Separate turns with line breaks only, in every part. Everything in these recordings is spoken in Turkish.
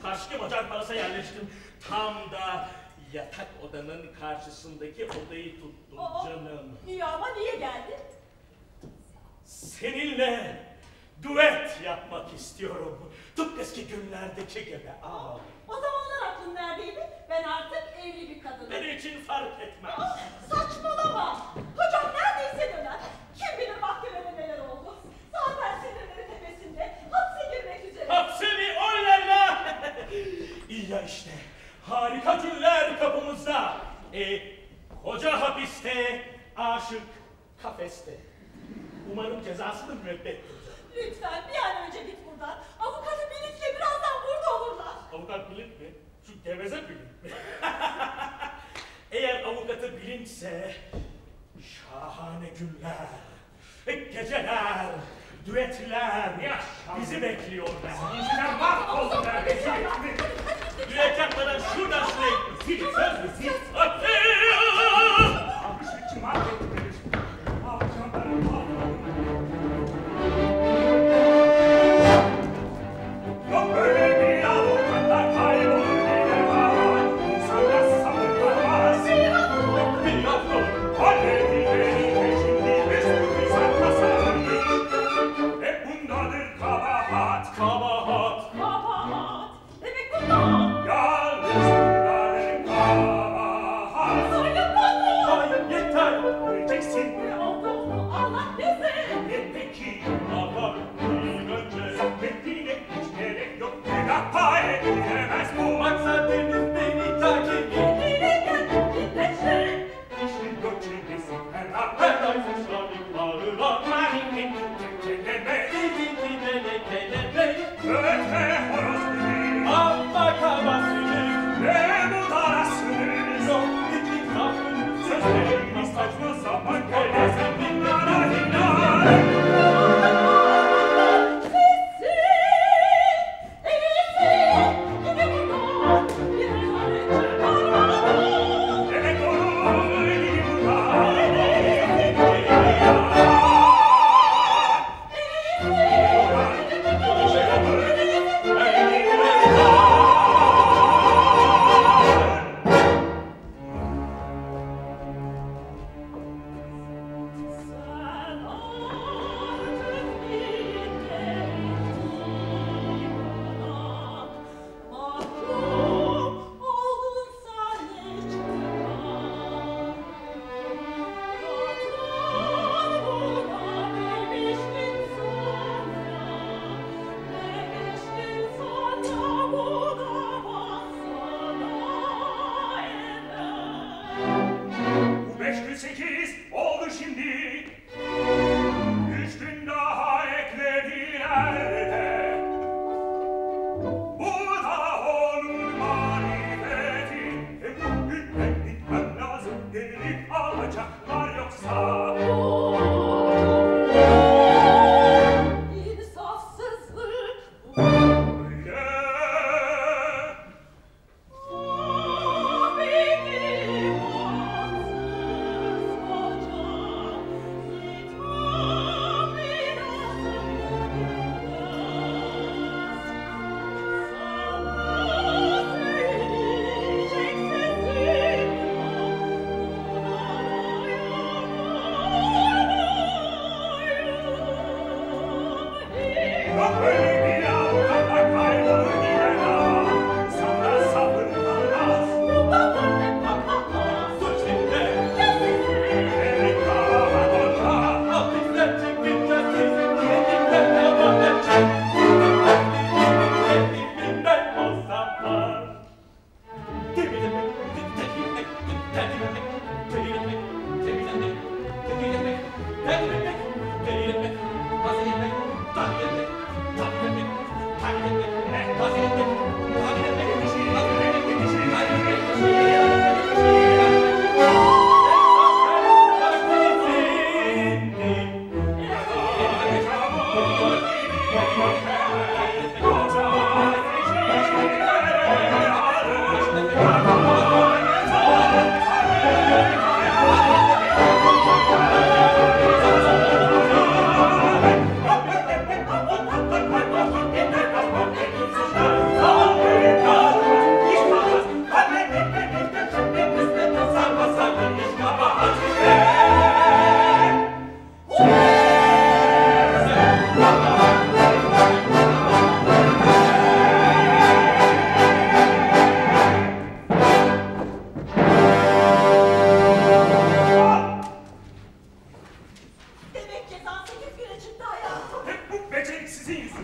Taşkı Macar Palas'a yerleştim. Tam da yatak odanın karşısındaki odayı tuttum canım.
İyi ama niye geldin?
Seninle düet yapmak istiyorum. Tıpkı eski günlerdeki gibi.
O zamanlar aklın neredeydi? Ben artık evli bir kadınım.
Benim için fark etmez.
Saçmalama. Hocam neredeyse döner. Kim bilir mahkemede neler oldu. Zaten sinirleri tepesinde. Hapse girmek üzere.
Hapse mi? Oylala! İyi ya işte. Harika günler kapımızda. Koca hapiste, aşık kafeste. Umarım cezasını müebbettir.
Lütfen bir an önce git buradan. Avukatı Bilinç'le birazdan burada olurlar.
Avukat Bilinç mi? Şu geveze Bilinç mi? Eğer avukatı Bilinç'se şahane günler, geceler, düetler bizi bekliyorlar.
İnciler mahvoldular.
Düet yapmadan şuradan şuraya zil, söz mü zil?
Alkışlıkçı mahvettiler. Avcılarım mahvoldular. Yok böyle bir avukatlar kaybolur gider var. İnsanlar sabır kalmaz.
Bir yoktur.
Halledilmenin peşinde üstü insan tasarlanmış. Ve bundadır kabahat.
Kabahat.
Kabahat. Demek bunlar.
Yalnız bundadır kabahat.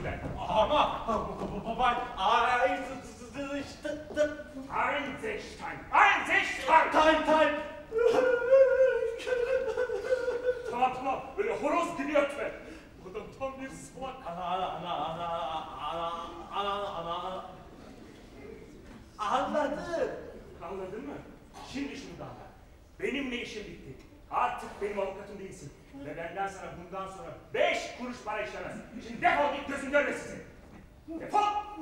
yüzünden.
Ama baba
Einstein! Einstein!
Time.
Tamam, böyle horoz gibi ötme. Adam tam bir salak.
Anladım.
Anladın mı? Şimdi şunu da anla. Benimle işim bitti. Artık benim avukatım değilsin. Ve benden sana bundan sonra 5 kuruş para işlemez. Şimdi defol git, gözüm görmesin seni. Defol!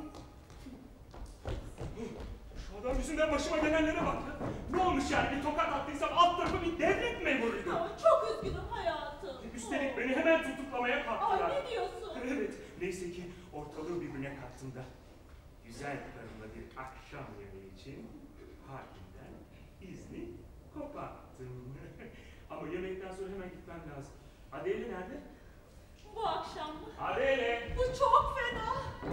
Şu adam yüzünden başıma gelenlere bak ya. Ne olmuş yani, bir tokat attıysam alt tarafı bir devlet memuruydu.
Çok üzgünüm hayatım.
Üstelik beni hemen tutuklamaya kalktılar.
Ay ne diyorsun?
Evet, neyse ki ortalığı birbirine kattığımda güzel karımla bir akşam yemeği için hakimden izni koparttım. Ama yemekten sonra hemen gitmem lazım. Adele nerede?
Bu akşam mı?
Adele!
Bu çok fena.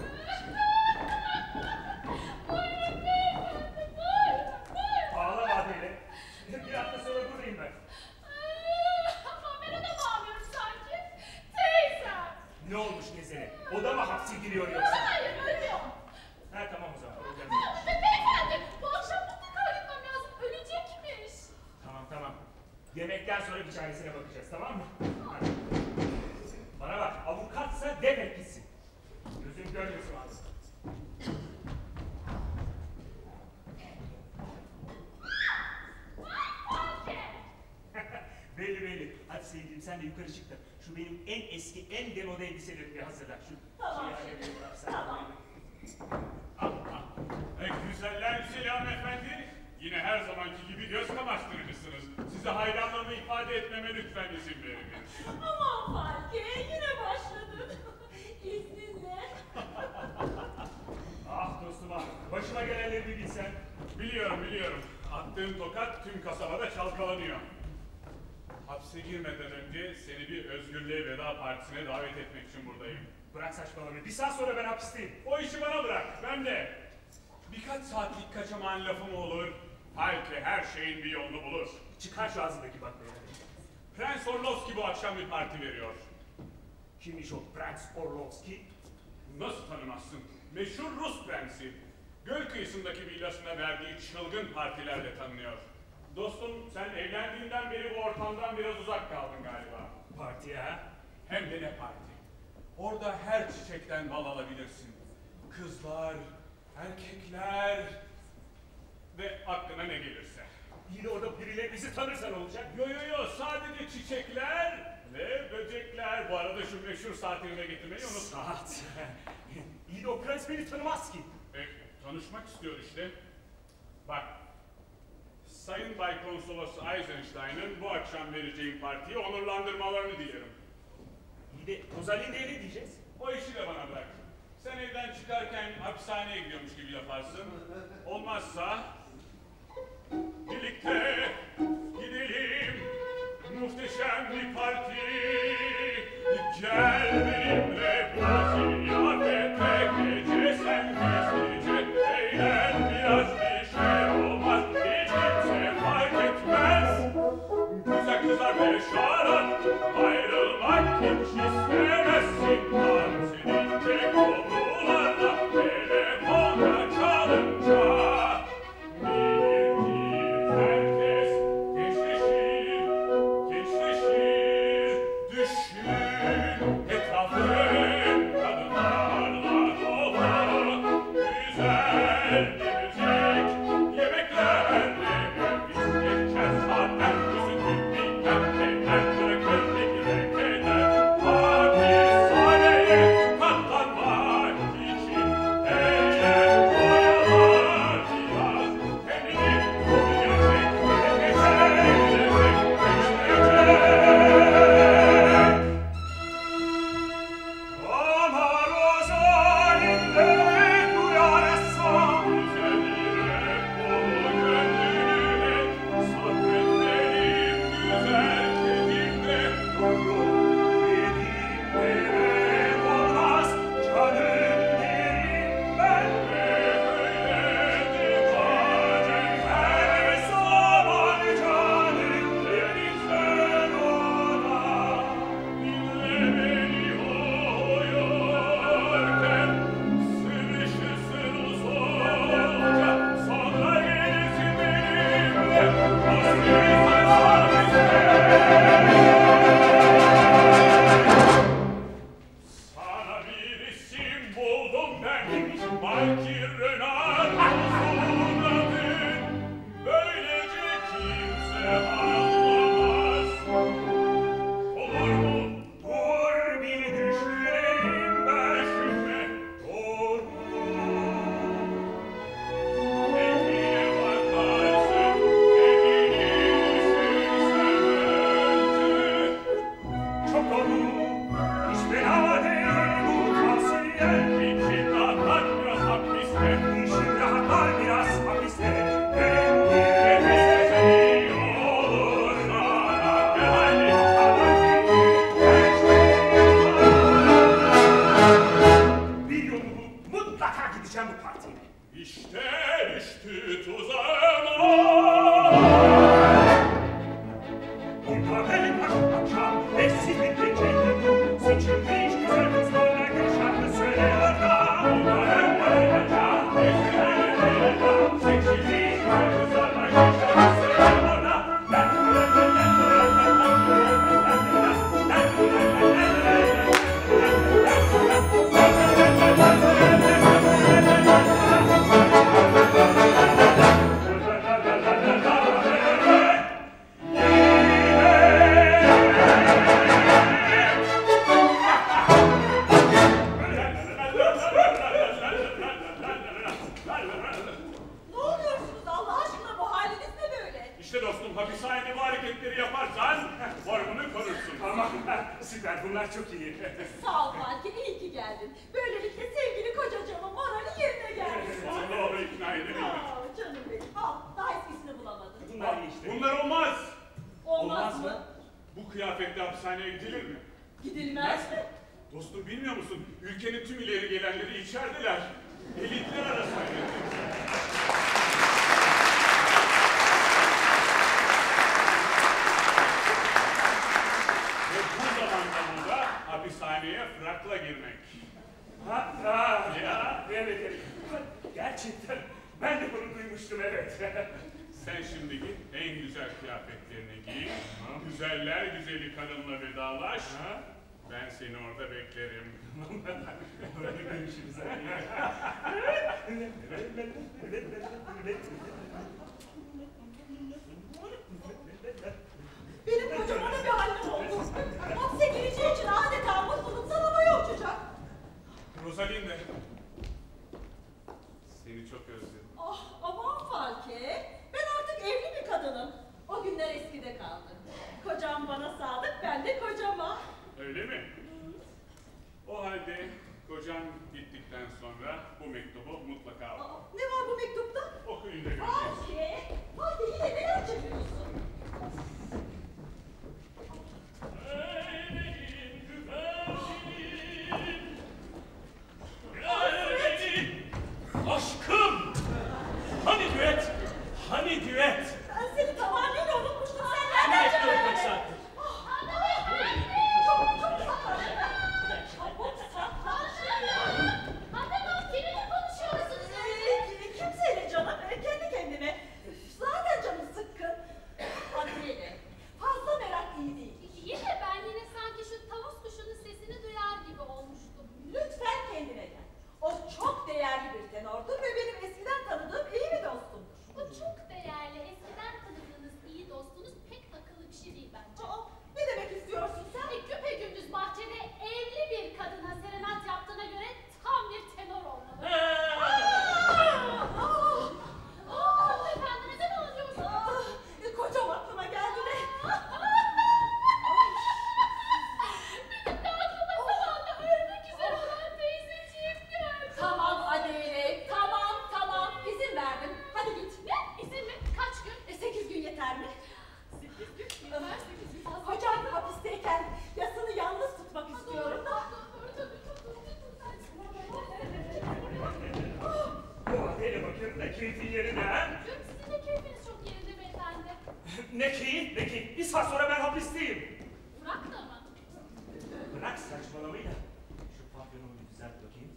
Ağlama Adele. Bir hafta sonra buradayım ben.
Ama ben ona bağlıyorum sanki. Teyzem.
Ne olmuş Gezen'e? O da mı hapse giriyor yoksa?
Hayır ölüyor.
Ha tamam o zaman. Problem
Ya
yok.
beyefendi bu akşam mutlaka gitmem lazım. Ölecekmiş.
Tamam. Yemekten sonra bir çaresine bakacağız, tamam mı? Hadi. Bana bak, avukatsa defet gitsin. Gözüm görmesin abi. belli. Hadi sevgilim sen de yukarı çık da şu benim en eski, en demode elbiselerimi hazırla.
Tamam.
Al.
Güzeller selam efendi. Yine her zamanki gibi göz kamaştırıcısınız. Size hayranlığımı ifade etmeme lütfen izin veriniz.
Aman Falke yine başladın. İzninle.
Ah dostum ah, başıma gelenleri bir bilsen.
Biliyorum. Attığım tokat tüm kasabada çalkalanıyor. Hapse girmeden önce seni bir özgürlüğe veda partisine davet etmek için buradayım.
Bırak saçmalamayı, bir saat sonra ben hapisteyim.
O işi bana bırak, ben de. Birkaç saatlik kaçamağın lafı mı olur? Belki her şeyin bir yolunu bulur.
Çıkar şu ağzındaki baklayı.
Prens Orlovski bu akşam bir parti veriyor.
Kimmiş o Prens Orlovski?
Nasıl tanımazsın? Meşhur Rus prensi. Göl kıyısındaki villasına verdiği çılgın partilerle tanınıyor. Dostum, sen evlendiğinden beri bu ortamdan biraz uzak kaldın galiba.
Partiye ha?
Hem de ne parti. Orada her çiçekten bal alabilirsin. Kızlar, erkekler ve aklına ne gelirse.
Yine orada birileri bizi tanırsa ne olacak?
Yo, sadece çiçekler ve böcekler. Bu arada şu meşhur saatini de getirmeyi unutma.
Saat. İyi de o prens beni tanımaz ki.
Tanışmak istiyor işte. Bak, Sayın Bay Konsolos Eisenstein'ın bu akşam vereceğim partiyi onurlandırmalarını dilerim.
İyi de Rosalinda'ya ne diyeceğiz?
O işi de bana bırak. Sen evden çıkarken hapishaneye gidiyormuş gibi yaparsın. Olmazsa birlikte gidelim muhteşem bir parti. Gel benimle Brazilya'da gece sen gizlice eğlen biraz bir şey olmaz. Hiç kimse fark etmez. Güzel kızlar ve şarap ayrılmak hiç istemezsin. Dans edince konularla telefonla çalınca bir herkes gençleşir. Düşün et buldum ben. Belki Renard uzunladın. Böylece kimse anlamaz. Olur mu?
Dur bir düşüneyim ben.
Düşünme.
Doğru.
Evine bakarsın, evini düşünsen önce.
Çok doğru. Hiç fena değil bu tavsiye.
İçin rahatlar biraz hapiste.
İşin rahatlar biraz hapiste.
Nefese iyi olur sana. Yani
Bir yolu mutlaka gideceğim bu partiye.
işte düştü tuzağıma.
Bir kahve akşam eski bir geceydi bu. Seçilmiş güzel kızlarla gül şarkı söylüyorlar. Seçilmiş güzel kızlarla gül şarkı
Ne oluyorsunuz Allah aşkına, bu haliniz ne böyle?
İşte dostum, hapishanede bu hareketleri yaparsan formunu korursun.
Tamam, süper. Bunlar çok iyi.
Sağ ol Falki, iyi ki geldin. Böylelikle sevgili kocacığımın morali yerine geldi.
Sonunda onu ikna edebildim.
Aa, canım benim, al. Daha eskisini bulamadım.
Bunlar iyi işte.
Bunlar olmaz.
Olmaz
Olmaz
mı?
mı?
Bu kıyafetle hapishaneye gidilir mi?
Gidilmez mi?
Dostum, bilmiyor musun? Ülkenin tüm ileri gelenleri içerideler. Elitler arasında. Ve bu zamanda da hapishaneye frakla girmek.
Evet. Gerçekten. Ben de bunu duymuştum, evet.
Sen şimdi git, en güzel kıyafetlerini giy. Güzeller güzeli kadınla vedalaş. Ben seni orada beklerim.
Öyle görüşürüz.
Benim kocama da bir halim oldu. Hapse gireceği için adeta mutluluktan havaya uçacak.
Rosalinde. Seni çok özledim.
Ah aman Falke, ben artık evli bir kadınım. O günler eskide kaldı. Kocam bana sadık, ben de kocama.
Öyle mi? O halde kocan gittikten sonra bu mektubu mutlaka al.
Aa, ne var bu mektupta?
Okuyunca göreceğiz.
Falke, Falke yine neler çeviriyorsun?
Aşkım! Hani düet? Hani düet?
Ben seni tamamıyla unutmuştum. Sen nereden çıkardın? Çabuk saklan.
Adamım kiminle konuşuyorsunuz?
Kimseyle canım, kendi kendime. Zaten canım sıkkın. Adliyeyle. Fazla merak iyi değil.
İyi de ben yine sanki şu tavus kuşunun sesini duyar gibi olmuştum.
Lütfen kendine gel. O çok değerli bir tenordur ve benim eskiden tanıdığım iyi bir dostumdur.
Bu çok değerli, eskiden tanıdığınız iyi dostunuz pek akıllı bir şey değil bence.
Aa, ne demek istiyorsun sen?
Güpegündüz bahçede evli bir kadına serenat yaptığına göre tam bir tenor olmalı. Hanımefendi neden ağlıyorsunuz?
Kocam aklıma geldi de.
Benim de aklıma zamanında ölmek üzere olan teyzeciğim geldi.
Tamam Adile, tamam. İzin verdim. Hadi git.
Ne? İzin mi? Kaç gün?
8 gün yeter mi?
8 gün. Yeter 8 gün.
Kocam hapisteyken yasını yalnız tutmak istiyorum da.
Bu adıyla bakın da keyfin yerinde ha?
Sizin de keyfiniz çok yerinde beyefendi.
Ne keyif ne keyif. Bir saat sonra ben hapisteyim.
Bırak da mı?
Bırak saçmalamayı da. Şu papyonumu bir düzelt bakayım.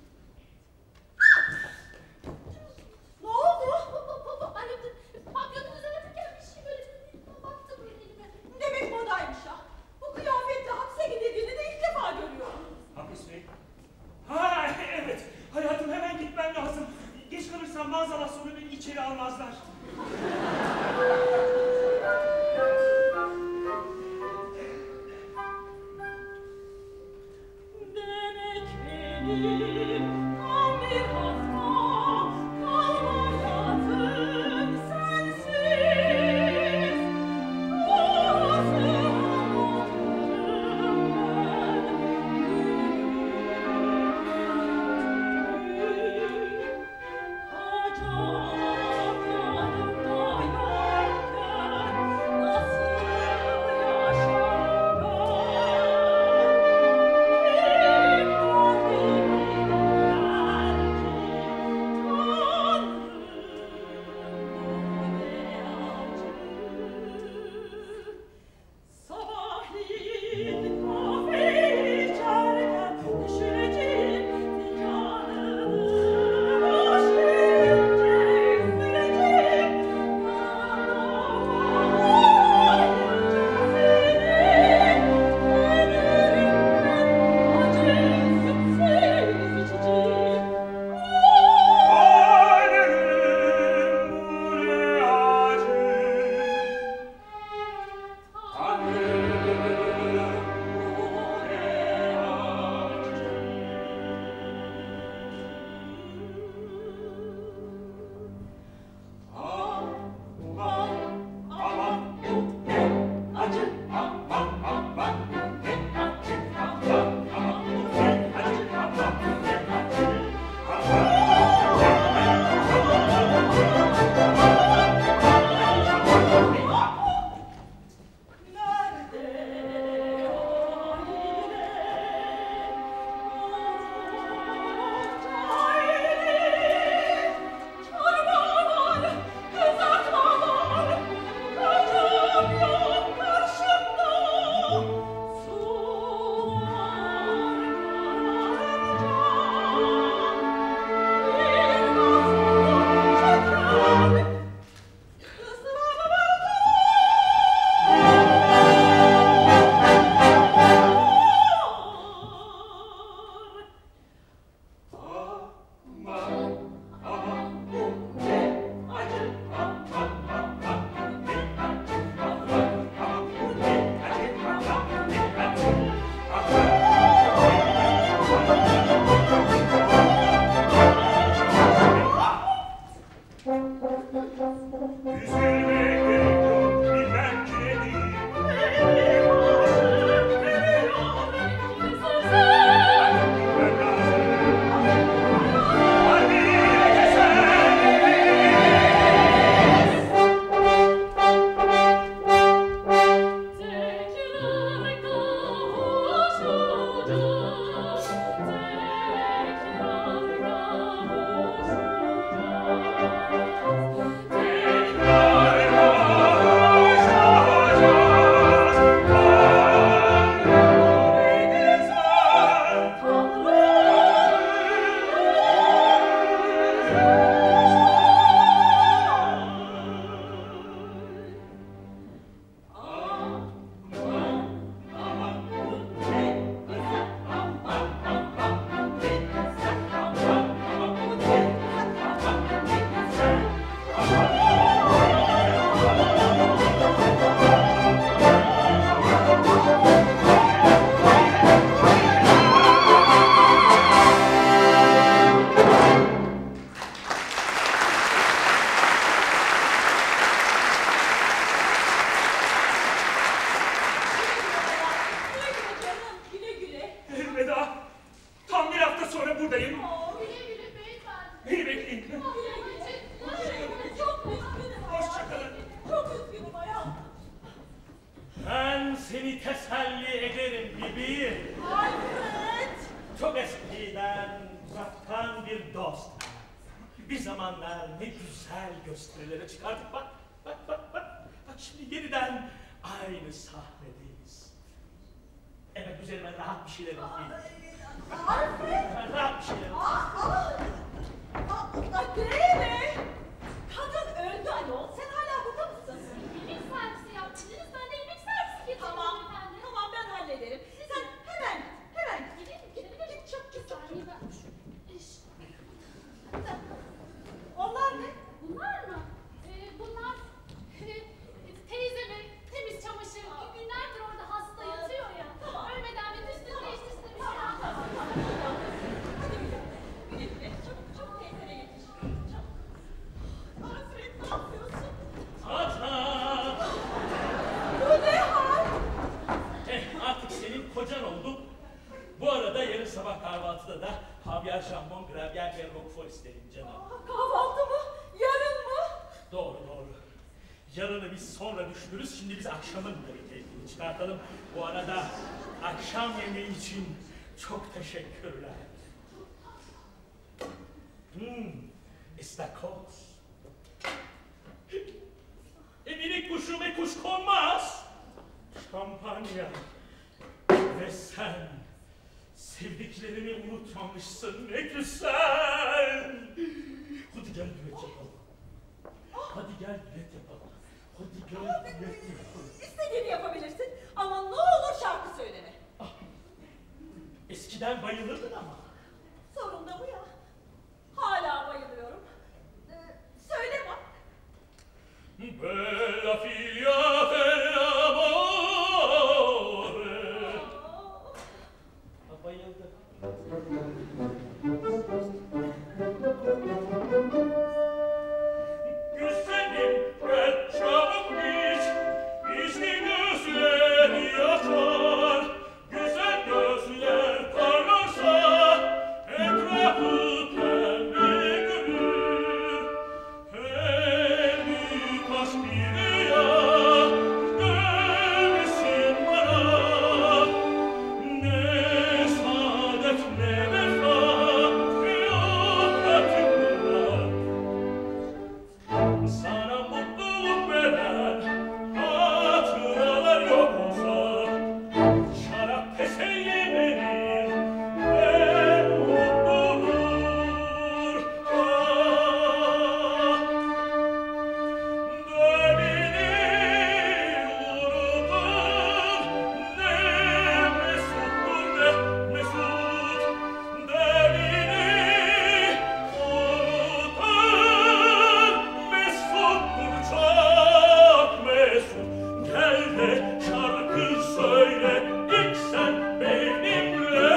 Ne oldu?
Hayırdır? Papyonun üzerine bir şey böyle baktı böyle elime.
Demek modaymış ha. Bu kıyafetle hapse gidildiğini de ilk defa görüyorum.
Hapis mi? Ha
Havyar, jambon, gravyer ve roquefort isterim canım.
Kahvaltı mı? Yarın mı?
Doğru doğru. Yarını biz sonra düşünürüz. Şimdi biz akşamın da keyfini çıkartalım. Bu arada akşam yemeği için çok teşekkürler. İstakoz. Minik kuşuma kuş konmaz. Şampanya. Ve sen sevdiklerini unutmamışsın. Ne güzel. Hadi gel düet yapalım. Hadi gel düet yapalım. Hadi gel düet yapalım.
İstediğini yapabilirsin ama ne olur şarkı söyleme.
Eskiden bayılırdın ama.
Sorun da bu ya. Hala bayılıyorum. Söyle bak.
Bella figlia dell'amore. Bayıldım. Güzelim gel çabuk iç, içli gözleri yakar, güzel gözler parlarsa etrafı pembe görür. Her büyük aşk bir rüya görmesin bana, ne saadet ne vefa yok artık bunlar. Sana mutluluk veren hatıralar yok olsa, şarap teselli verir ve mutlu olur. Döneni unutun, ne mesuttur ne mesut. Döneni unutun, mesuttur çok mesut. Gel de şarkı söyle ilk sen benimle.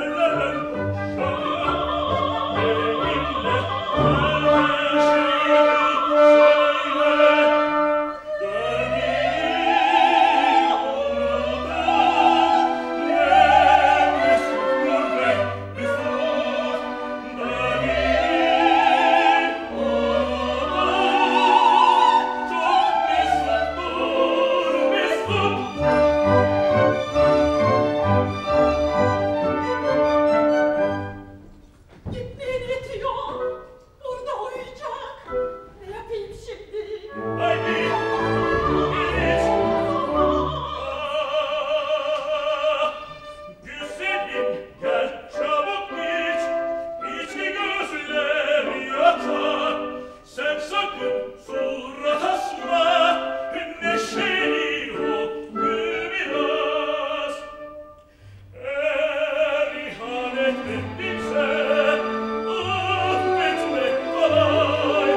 Gitmeye yetiyor. Burada uyuyacak. Ne yapayım şimdi?
Haydi, güzelim gel çabuk iç, içli gözleri yakar. Sen sakın surat asma, neşeli ol biraz. Eğer ihanet ettimse affetmek kolay.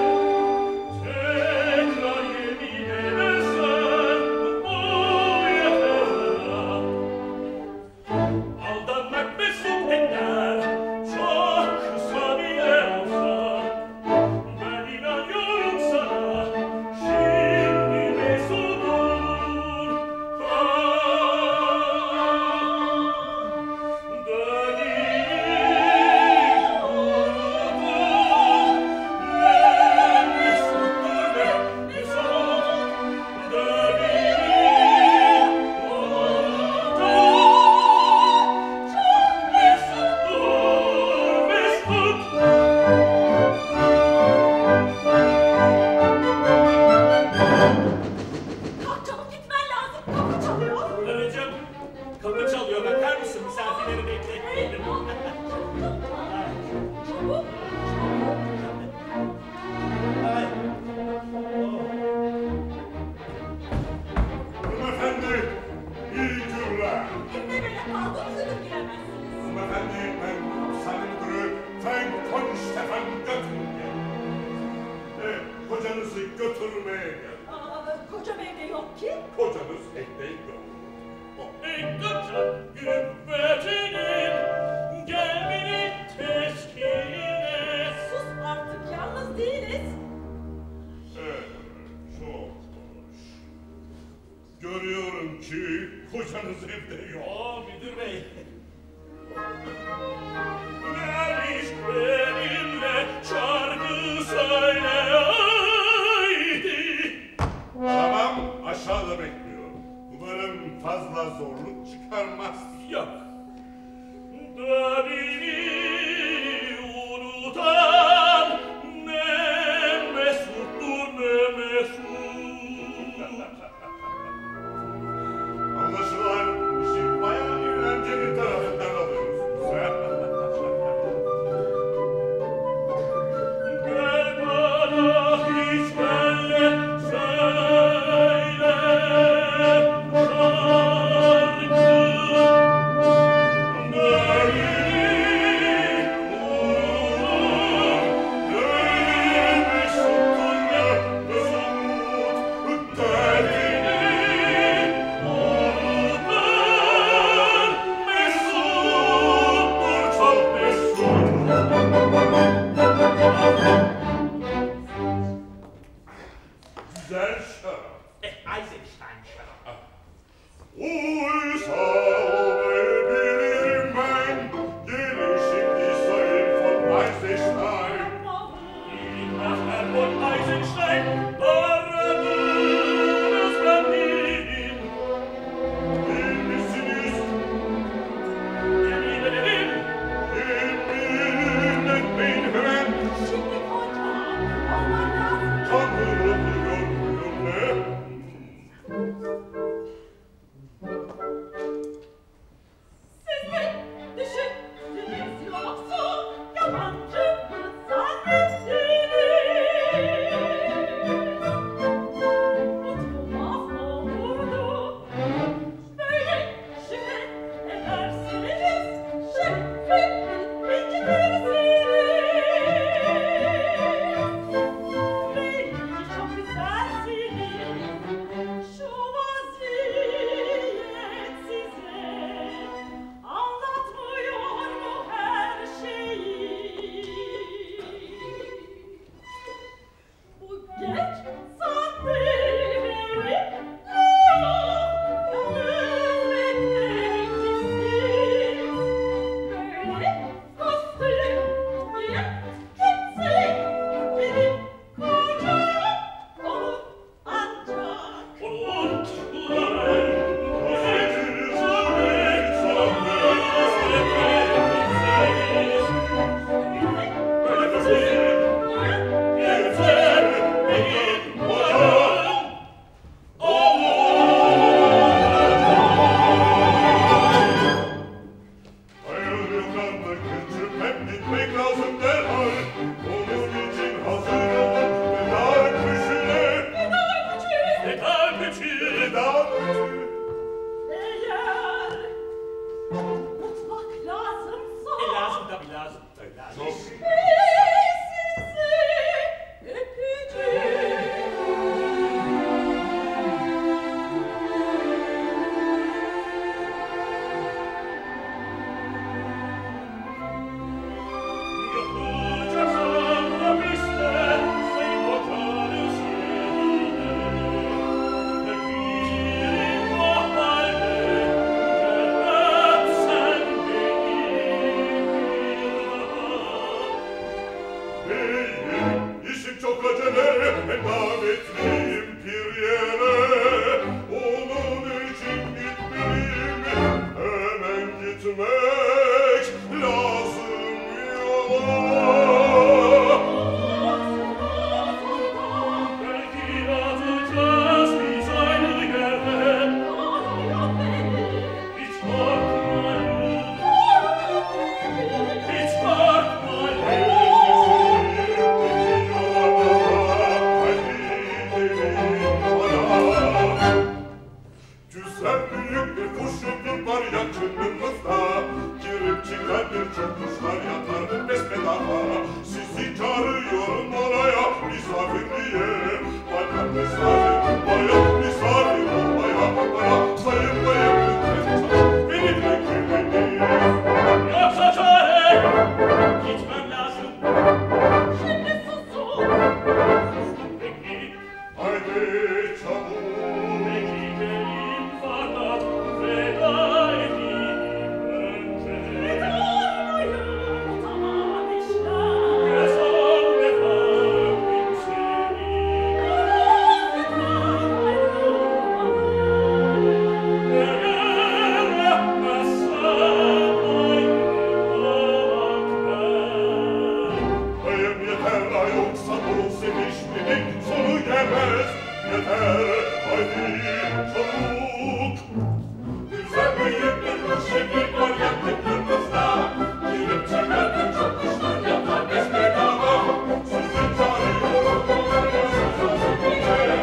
Tekrar yemin edersen bu yeter bana. Aldanmak mesut eder, çok kısa bile olsa. Ben inanıyorum sana, şimdi mesudum.
Kalk çabuk gitmen lazım. Kapı çalıyor.
Karıcığım, kapı çalıyor. Bakar mısın? Misafirleri bekletmeyelim.
Çabuk.
Ay.
Hanımefendi, iyi günler.
Evde böyle kaldığınızı giremezsiniz.
Hanımefendi, ben hapishane müdürü Frank von Stefan Göttingen. Kocanızı götürmeye geldim.
Kocam evde yok ki.
Kocanız evde yok.
Dikkat güvvetinin gelmeni teskine.
Sus artık, yalnız değiliz.
Evet, çok hoş. Görüyorum ki kocanız evde yok.
Müdür bey.
Nerede lazım derhal. Onun için hazır olun veda öpüşüne.
Veda öpücüğü.
Veda öpücüğü.
Veda öpüşüne.
Eğer mutfak lazımsa.
Lazım tabii lazım. Tabii lazım.
Çok
Sizi öpücüğü.
Yapacaksan hapiste seni kotarız yerine. Öpeyim o halde, cennet sen beni bir daha.
Beyim, işim çok acele, davetliyim bir yere. Onun için gitmeliyim, hemen gitmek lazım yola.
Belki atacağız biz aynı yere. Hiç korkmayın, hiç korkmayın.
Cüzden büyük bir kuşçuluk var yakınımızda. Girip çıkan birçok kuşlar yatar besbedava. Sizi çağırıyorum oraya misafirliğe. Bana misafir olmaya. Bana sayın bayım lütfen çal. Benimle gülmeyin.
Yoksa çare, gitmem lazım.
Şimdi susun.
Peki,
Haydi çabuk.
peki gelin fakat veda edeyim önce.
Durmayın, tamam işler.
Ve son defa öpeyim seni. Eğer öpmezsem ayrılamam ben.
Bayım yeter yoksa bu sevişmenin sonu gelmez. Yeter haydi çabuk. Güzel büyük bir kuşçuluk var yakınımızda. Girip çıkan birçok kuşlar yatar besbedava. Sizi çağırıyorum oraya misafirliğe.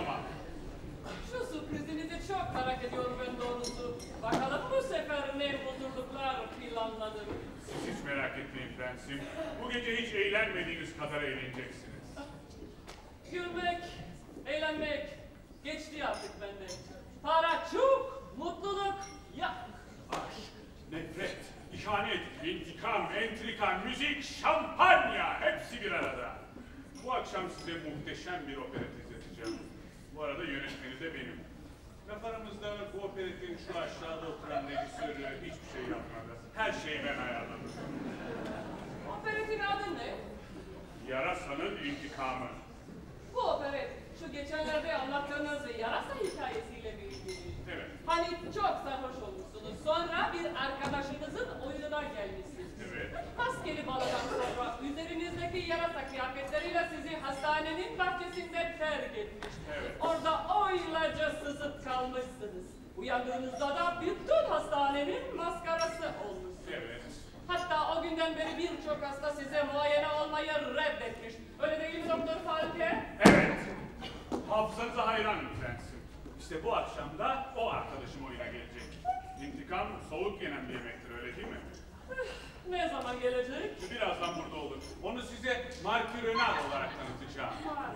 zaman.
Şu sürprizinizi çok merak ediyorum ben doğrusu. Bakalım bu sefer ne huzurluklar planladım.
Siz hiç merak etmeyin prensim. Bu gece hiç eğlenmediğiniz kadar eğleneceksiniz.
Gülmek, eğlenmek geçti artık bende. Para çok, mutluluk yok.
Aşk, nefret, ihanet, intikam, entrika, müzik, şampanya hepsi bir arada. Bu akşam size muhteşem bir operet izleteceğim. Bu arada yönetmeni de benim. Laf aramızda bu operetin şu aşağıda oturan rejisörü hiçbir şey yapmadı. Her şeyi ben ayarladım.
Operetin adı ne?
Yarasanın intikamı.
Bu operet, şu geçenlerde anlattığınız yarasa hikayesiyle bir ilgili.
Evet.
Hani çok sarhoş olmuşsunuz, sonra bir arkadaşınızın oyununa gelmişsiniz.
Evet.
Maskeli baladan sonra üzerinizdeki yarasa kıyafetleriyle sizi hastanenin bahçesinde terk etmiş.
Evet.
Orada oylaca sızıp kalmışsınız. Uyandığınızda da bütün hastanenin maskarası olmuş.
Evet.
Hatta o günden beri birçok hasta size muayene olmayı reddetmiş. Öyle değil mi Doktor Falke?
Evet. Hafızanıza hayranım prensim. İşte bu akşam da o arkadaşım oyuna gelecek. İntikam soğuk yenen bir yemektir, öyle değil mi?
Ne zaman gelecek?
Birazdan burada olur. Onu size Marquis Renard olarak tanıtacağım.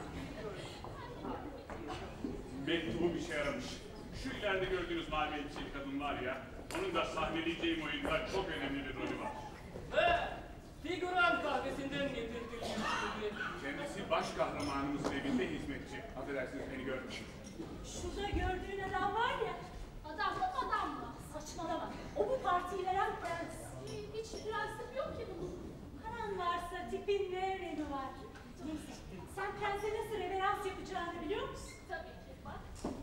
Mektubum işe yaramış. Şu ileride gördüğünüz mavi elbiseli kadın var ya, onun da sahneleyeceğim oyunda çok önemli bir rolü var.
Ve figüran kahvesinden getirtilmiş gibi.
Kendisi baş kahramanımızın evinde hizmetçi. Affedersiniz, beni görmüşsünüz.
Şurada gördüğün adam var ya.
Adam mı adam mı?
Saçmalama. O bu partiyi veren prens.
Hiç prensim yok ki bunun.
Paran varsa tipin ne önemi var? Neyse. Sen prense nasıl reverans yapacağını biliyor musun?
Tabii ki bak.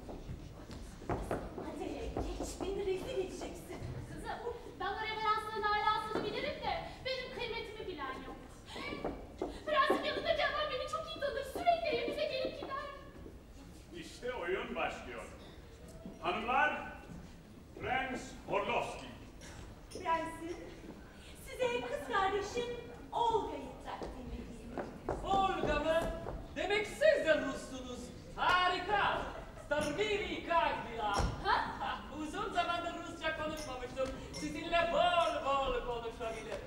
Hadi geç. Beni rezil edeceksin.
Kızım ben o reveransların alasını bilirim de benim kıymetimi bilen yok. Prensin yanındaki adam beni çok iyi tanır. Sürekli evimize gelip gider.
İşte oyun başlıyor. Hanımlar, Prens Orlovski.
Prensim, size kız kardeşim Olga'yı takdim edeyim.
Olga mı? Demek siz de Russunuz. Harika. Starvili Kagdila. Uzun zamandır Rusça konuşmamıştım. Sizinle bol bol konuşabilirim.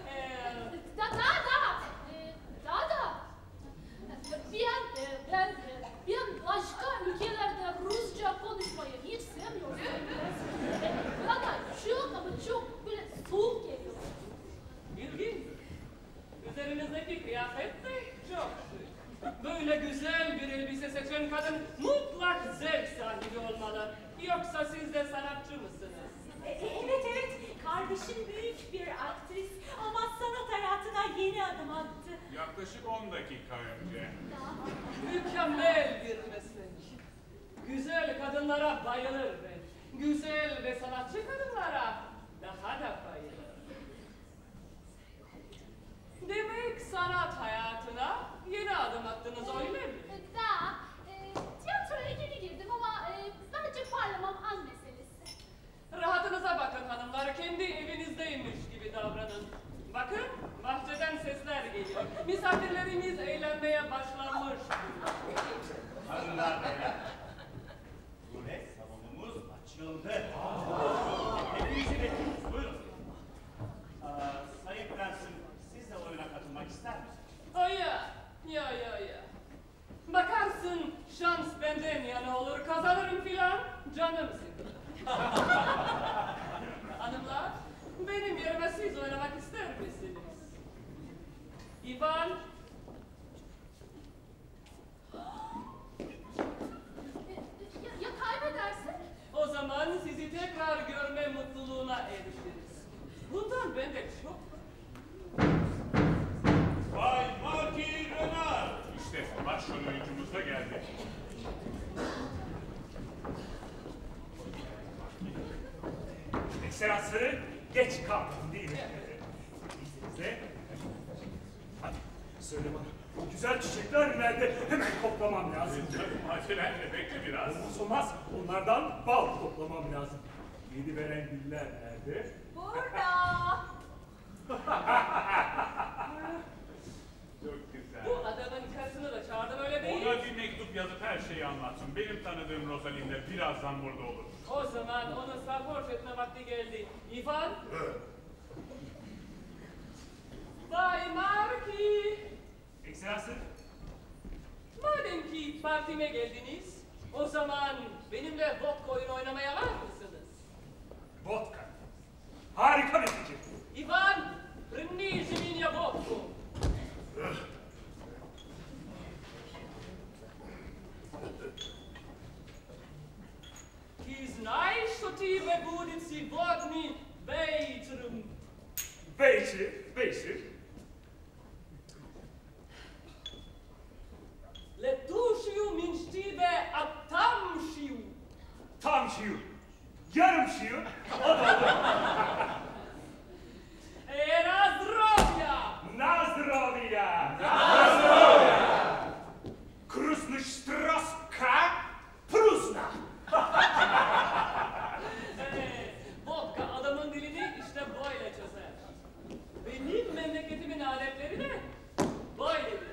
Ben başka ülkelerde Rusça konuşmayı hiç sevmiyorum. Bana çok böyle soğuk geliyor.
İlginç. Üzerinizdeki kıyafet de çok şık. Böyle güzel bir elbise seçen kadın mutlak zevk sahibi olmalı. Yoksa siz de sanatçı mısınız?
Evet. Kardeşim büyük bir aktris ama sanat hayatına yeni adım attı.
Yaklaşık 10 dakika önce.
Mükemmel bir meslek. Güzel kadınlara bayılır ben. Güzel ve sanatçı kadınlara daha da bayılır. Demek sanat hayatına yeni adım attınız öyle mi?
Tiyatroya yeni girdim ama bence parlamam an meselesi.
Rahatınıza bakın hanımlar, kendi evinizdeymiş gibi davranın. Bakın, bahçeden sesler geliyor. Misafirlerimiz eğlenmeye başlamış.
Hanımlar beyler. Tuvalet salonumuz açıldı. Hepinizi bekliyoruz. Buyurun. Sayın Prensim, siz de oyuna katılmak ister misiniz?
Ya. Bakarsın şans benden yana olur, kazanırım filan, canım sıkılır. Hanımlar, benim yerime siz oynamak ister misiniz? İvan,
Ya kaybedersek?
o zaman sizi tekrar görme mutluluğuna erişiriz. Bundan ben de çok...
Bay Marquis Renard. İşte başrol oyuncumuz da geldi.
Ekselansları geç kaldım değil mi? İzninizle. Hadi söyle bana. Bu güzel çiçekler nerede? Hemen toplamam lazım.
Acelenle bekle biraz.
Olmaz. Onlardan bal toplamam lazım. Yedi veren güller nerede?
Burada.
Çok güzel.
Bu adamın karısını da çağırdım öyle değil.
Ona bir mektup mektup yazıp her şeyi anlatsın. Benim tanıdığım Rosalinda birazdan burada olur.
O zaman onu sarhoş etme vakti geldi. İvan? Bay Marki!
Ekselansın.
Madem ki partime geldiniz, o zaman benimle vodka oyun oynamaya var mısınız?
Vodka. Harika bir fikir.
Ivan, принеси меня водку. Ты знаешь, что тебе будет сегодня вечером?
Вечер.
Летушую меньше тебе отомщу.
Tam şiir. Yarım şiir. O da olur.
На здоровье!
Nazdrovia. Krusny Straska Prusna.
Vodka adamın dilini işte böyle çözer. Benim memleketimin adetleri de böyledir.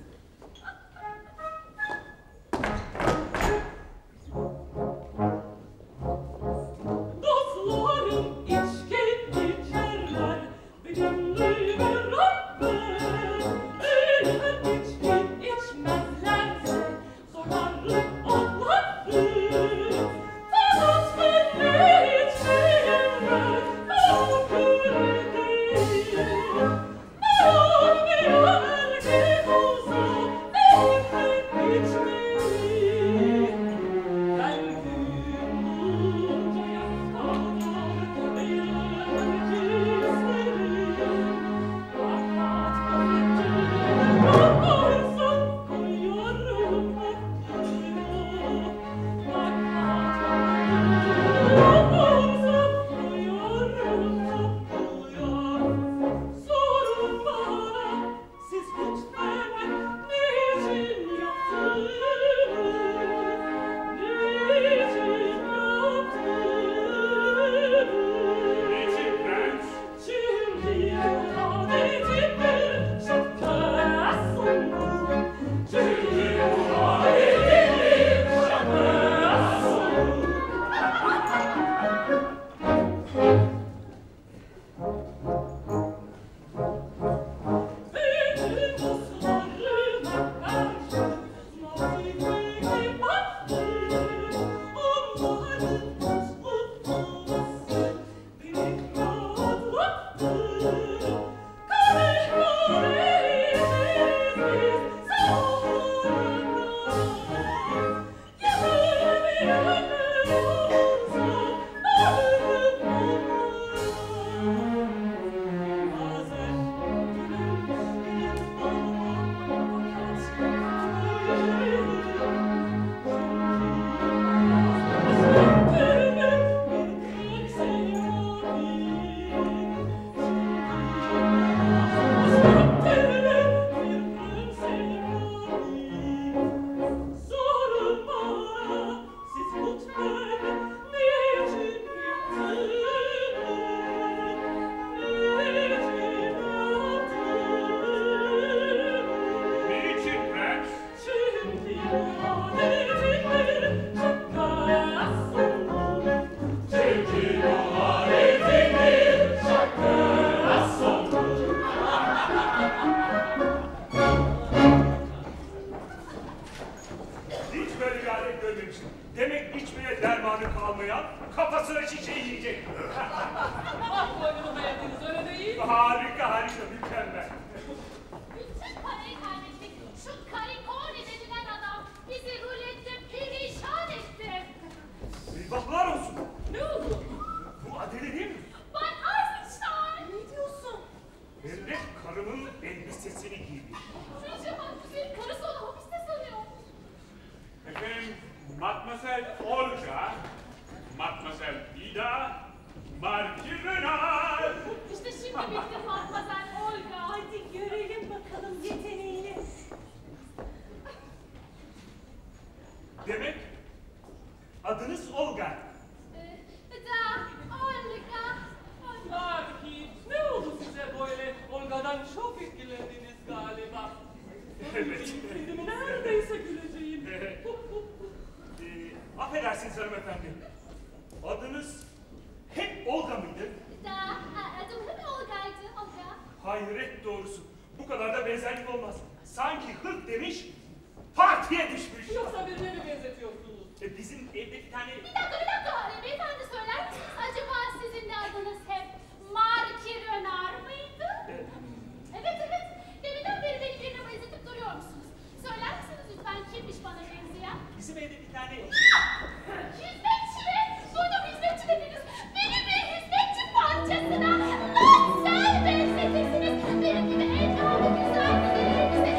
Dostlarım içki içerler, benimle beraber. Eğer içki içmezlerse sorarım onları. Fakat ben içmeyemem, korkuyorum değil. Ben bir erkek olsam elbet içmeyi. Ben gün bunca yakanlar eğlenmek isterim. Fakat önce yaparsam koyarım aklıma. Fakat önce yaparsam koyarım aklıma. Sorun bana siz lütfen ne için yaptınız?
Niçin prens? Niçin prens?
Hiç böyle bir alet görmemiştim. Demek içmeye dermanı kalmayan kafasına şişeyi yiyecek.
Ah boynunu beğendiniz öyle değil.
Harika, mükemmel.
Bütün parayı kaybettik. Şu Karikoni denilen adam bizi rulette perişan etti.
Eyvahlar olsun.
Ne oldu?
Bu Adele değil mi?
Bay Eisenstein! Ne diyorsun?
Hem karımın elbisesini giymiş.
Sizce Makbuz'un karısı onu hapiste sanıyor.
Efendim, Mademoiselle Olga, Mademoiselle Ida, Marquis Renard.
İşte şimdi bitti Mademoiselle Olga.
Hadi görelim bakalım yeteneğini.
Demek adınız Olga.
Da Olga.
Marki, ne oldu size böyle? Olga'dan çok etkilendiniz galiba.
Evet.
Filmi neredeyse güleceğim.
affedersiniz hanımefendi. Adınız hep Olga mıydı?
Adım hep Olga'ydı, Olga.
Hayret doğrusu. Bu kadar da benzerlik olmaz. Sanki hırt demiş, partiye düşmüş.
Yoksa birine mi benzetiyorsunuz?
Bizim evde bir tane...
Bir dakika. Beyefendi söyler misiniz? Acaba sizin de adınız hep Marki Renard mıydı? Evet. Deminden beri beni birine benzetip duruyor musunuz? Söyler misiniz lütfen kimmiş bana benzeyen?
Bizim evde bir tane...
Hizmetçi mi? Duydum hizmetçi dediniz. Benim bir hizmetçi parçasına nasıl benzetirsiniz? Benim gibi evladı güzel güzellerinize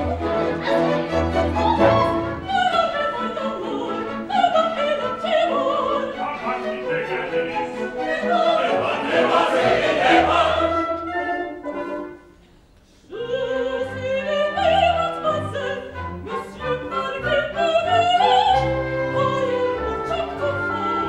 Monsieur Marquet, hayır, bu çok tuhaf.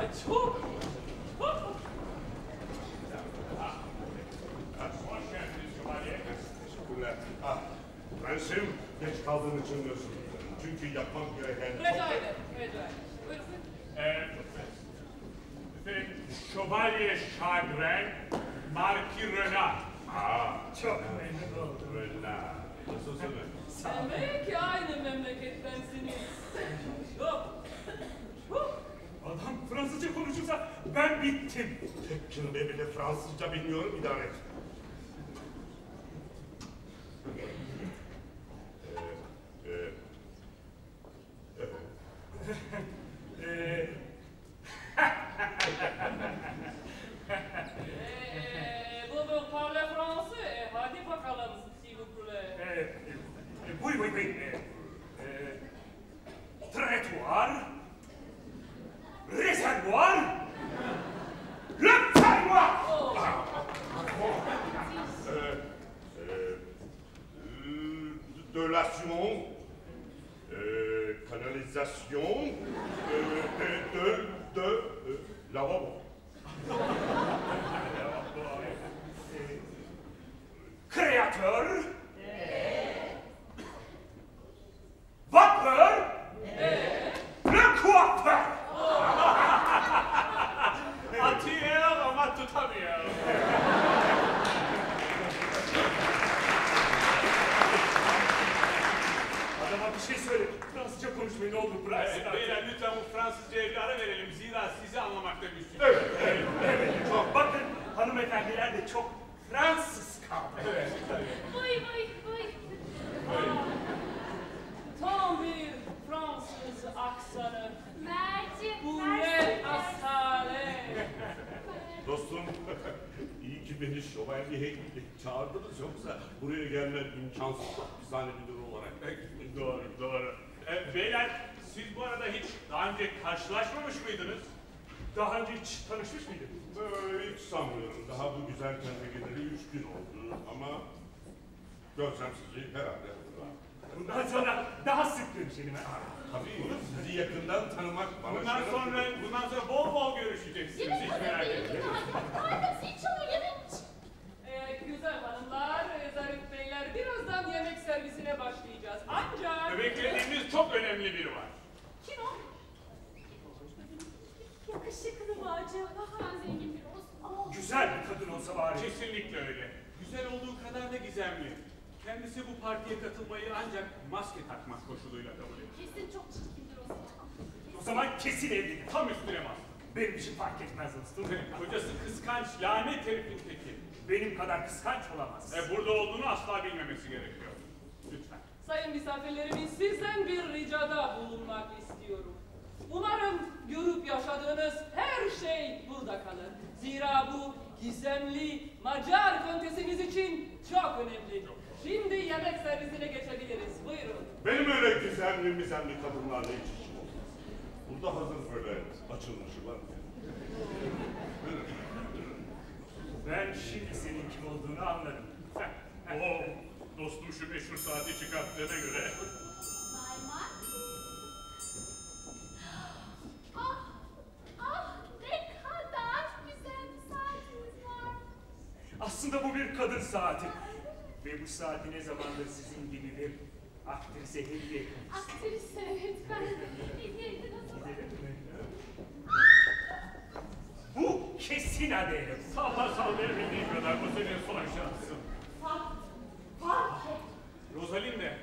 çok.
Hoş geldiniz şövalye.
Teşekkürler. Ah, prensim, geç kaldığın için özür dilerim. Çünkü yapmam gereken
Rica ederim. Buyurun.
Efendim, Şövalye Şagren, Marquis Renard.
Çok memnun oldum.
Renard. Nasılsınız?
Demek ki aynı memlekettensiniz. Yok.
Adam Fransızca konuşursa ben bittim.
Tek kelime bile Fransızca bilmiyorum, idare et.
Vous parlez français? Hadi bakalım, s'il vous plaît.
Oui. Trottoir. Réservoir. Le fermoir.
Delation, canalisation, lavabo.
Créateur. Vapeur. Le coiffeur.
Atıyor ama tutamıyor.
Adama bir şey söyle. Fransızca konuşmayı ne olur bırak.
Beyler lütfen bu Fransızcaya bir ara verelim. Zira sizi anlamakta güçlük.
Evet. Çok. Bakın hanımefendiler de çok Fransız kaldı.
Vay.
Tam bir Fransız aksanı.
Merci.
Bu ne asale.
Dostum, iyi ki beni şövalyeye çağırdınız, yoksa buraya gelmem imkansız. Hapishane müdürü olarak.
Doğru. Beyler, siz bu arada hiç daha önce karşılaşmamış mıydınız?
Daha önce hiç tanışmış mıydınız?
Hiç sanmıyorum. Daha bu güzel kente geleli 3 gün oldu ama görsem sizi herhalde.
Bundan sonra daha sık görüşelim.
Tabii, sizi yakından tanımak bana
Bundan
şeref
sonra
verir.
bol görüşeceksiniz.
Yemek
Hiç
hazır
merak
değil.
etmeyin.
Karnım zil çalıyor yemek.
Güzel hanımlar, zarif beyler, birazdan yemek servisine başlayacağız. Ancak...
Beklediğimiz çok önemli biri var.
Kim o? Yakışıklı mı acaba? Sen zengin biri olsun.
Güzel bir kadın olsa bari.
Kesinlikle öyle. Güzel olduğu kadar da gizemli. Kendisi bu partiye katılmayı ancak maske takmak koşuluyla kabul ediyor.
Kesin çok çirkindir o zaman.
O zaman kesin evlidir.
Tam üstüne maske.
Benim için fark etmez dostum.
Kocası kıskanç, lanet herifin teki.
Benim kadar kıskanç olamaz.
Burada olduğunu asla bilmemesi gerekiyor. Lütfen.
Sayın misafirlerimiz, sizden bir ricada bulunmak istiyorum. Umarım görüp yaşadığınız her şey burada kalır. Zira bu gizemli Macar kontesimiz için çok önemli. Şimdi yemek servisine geçebiliriz. Buyurun.
Benim öyle gizemli kadınlarla hiç işim olmaz. Burada hazır böyle açılmışı var.
Ben şimdi senin kim olduğunu anladım.
Dostum şu meşhur saati çıkarttığına göre.
Mayman. Ne kadar güzel bir saatiniz var.
Aslında bu bir kadın saati. Ve bu saati ne zamandır sizin gibi bir aktrise hediye etmek
Aktris evet ben hediye nasıl?
Bu kesin Adele.
Sallayabildiğin kadar bu senin son şansın.
Fark et.
Rosalinde.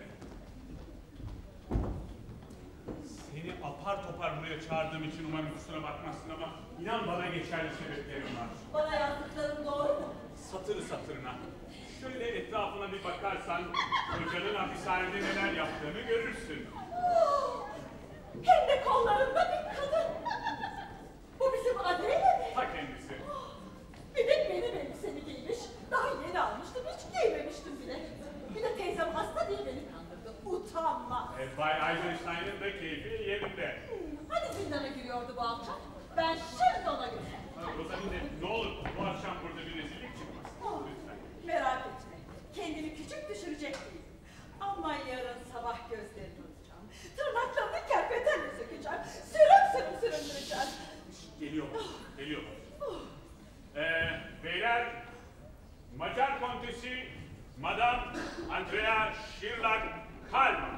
Seni apar topar buraya çağırdığım için umarım kusura bakmazsın ama inan bana geçerli sebeplerim var.
Bana yazdıkların doğru mu?
Satırı satırına. Şöyle etrafına bir bakarsan kocanın hapishanede neler yaptığını görürsün.
Hem de kollarında bir kadın. Bu bizim Adele mi?
Ta kendisi.
Bir de benim elbisemi giymiş. Daha yeni almıştım, hiç giymemiştim bile. Bir de teyzem hasta diye beni kandırdı. Utanmaz.
Bay Eisenstein'ın da keyfi yerinde.
Hani zindana giriyordu bu akşam? Ben şimdi ona götüreyim.
Rosalinde ne olur bu akşam burada bir rezillik çıkmasın. Lütfen.
Merak etme. Kendimi küçük düşürecek değilim. Ama yarın sabah gözlerini açacağım. Tırnaklarını kerpetenle sökeceğim.
geliyor. Geliyor. Beyler, Macar Kontesi Madame Andrea Schirler Kalman.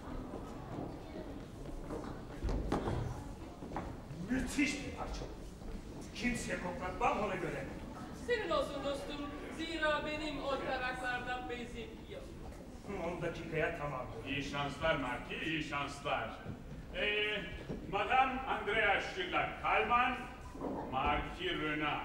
Müthiş bir parça. Kimseye koklatmam ona göre.
Senin olsun dostum. Zira benim o taraklardan bezim yok.
10 dakikaya tamam.
İyi şanslar Marki, iyi şanslar. Madame Andrea Schirler Kalman, Marki Renard.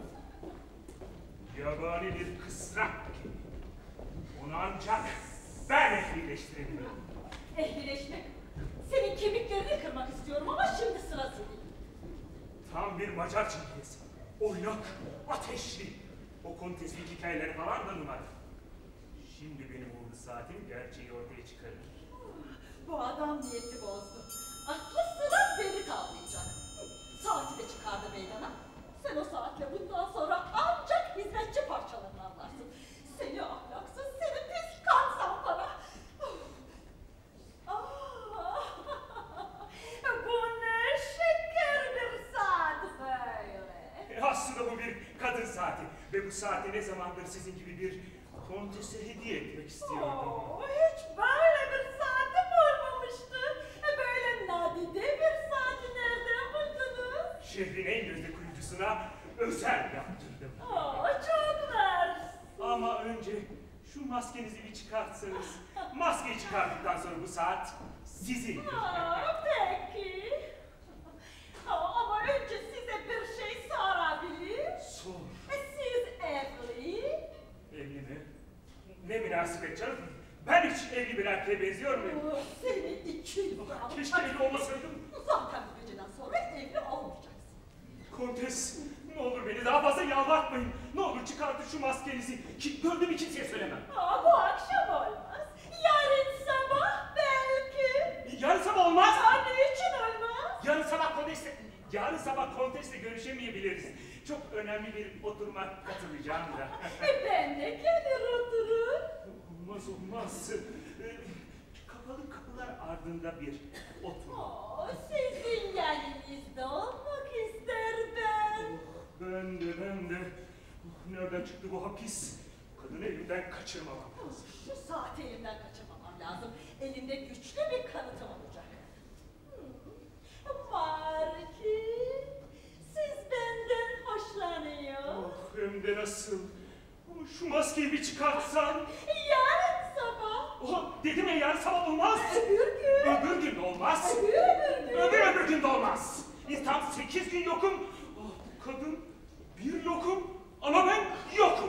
Yabani bir kısrak gibi. Onu ancak ben ehlileştirebilirim.
Ehlileşmek. Senin kemiklerini kırmak istiyorum ama şimdi sırası değil.
Tam bir Macar çingesi. Oynak, ateşli. O konteslik hikayeleri falan da numara. Şimdi benim uğurlu saatim gerçeği ortaya çıkarır.
Bu adam niyeti bozdu. Aklı sıra beni tavlayacak. Saati de çıkardı meydana. Sen o saatle bundan sonra ancak hizmetçi parçalarını anlarsın. Seni ahlaksız, seni pis kan zampara. Bu ne şeker bir saat böyle.
Aslında bu bir kadın saati. Ve bu saati ne zamandır sizin gibi bir kontese hediye etmek istiyordum.
Hiç böyle bir saatim olmamıştı. Böyle nadide bir saati nereden buldunuz?
Şehrin en gözde kuyucusuna özel yaptırdım.
Çok mersi.
Ama önce şu maskenizi bir çıkartsanız. Maskeyi çıkarttıktan sonra bu saat sizin.
Peki. Ama önce size bir şey sorabilir.
Sor.
Siz evli?
Evli mi? Ne münasebet canım. Ben hiç evli bir erkeğe benziyor muyum?
Seni iki
Keşke evli olmasaydım.
Zaten bu geceden sonra evli olmayacaksın.
Kontes, ne olur beni daha fazla yalvartmayın. Ne olur çıkartın şu maskenizi. Ki gördüğümü kimseye söylemem.
Bu akşam olmaz. Yarın sabah belki.
Yarın sabah olmaz.
Niçin olmaz?
Yarın sabah kontesle görüşemeyebiliriz. Çok önemli bir oturuma katılacağım da.
Ben de gelir oturur.
Olmaz. Kapalı kapılar ardında bir oturum.
Sizin yanınızda olmak isterdim.
Ben de. Nereden çıktı bu hapis? Kadını elimden kaçırmamam lazım.
Şu saati elimden kaçırmamam lazım. Elimde güçlü bir kanıtım olacak. Marki, siz benden hoşlanıyor.
Hem de nasıl? Şu maskeyi bir çıkartsam.
Yarın sabah.
Dedim ya yarın sabah olmaz. Öbür gün de olmaz. Öbür gün de olmaz. Tam 8 gün yokum. Bu kadın bir yokum ama ben yokum.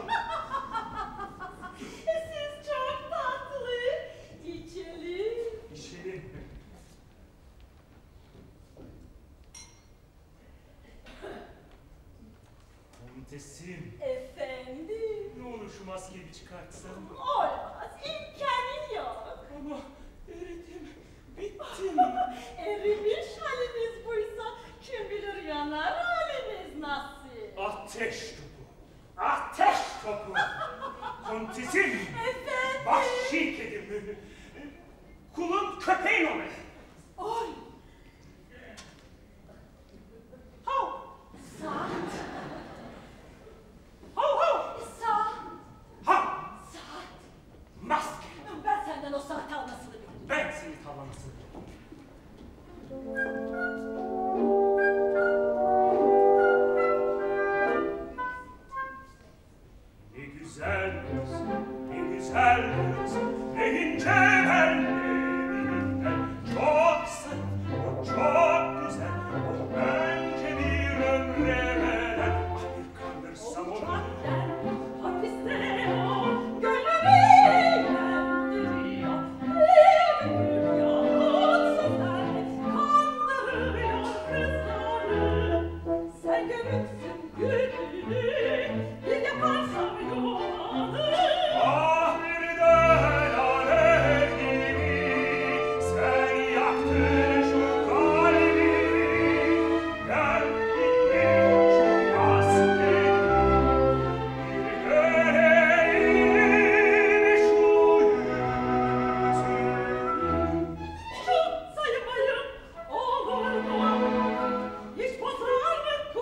Siz çok tatlı. İçelim.
İçelim. Kontesim.
Efendim.
Ne olur şu maskeyi bir çıkartsan.
Olmaz. İmkanı yok.
Ama eridim. Bittim.
Erimiş haliniz buysa kim bilir yanar haliniz nasıl?
Ateş topu. Ateş topu. Kontesim.
Efendim.
Vahşi kedim. Kulun köpeğin onu.
Oy. Hav. Saat.
Hav hav.
Saat.
Hav.
Saat.
Maske.
Ben senden o saati almasını bilirim.
Ben seni tavlamasını. Ne güzel kız, ne güzel kız, ne ince bellinden. Çok sert, o çok güzel, o önce bir ömre bedel. Ah bir kandırsam onu.
Hapiste o gönlümü eğlendiriyor. Evleniyor, mutsuzlar kandırıyor kızları. Sen görürsün gününü, bir yaparsam yuvanı.
Ah bir dön alev gibi, sen yaktın şu kalbimi. Gel gidelim şu maskeni, bir görelim şu yüzünü.
Şu saymayım olur mu? Hiç bozar mı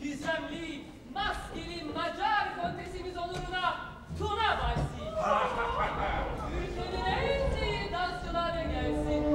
gizemli, maskeli Macar kontesimiz oluruna Tuna Baysi. Ülkenin en iyi dansçıları gelsin.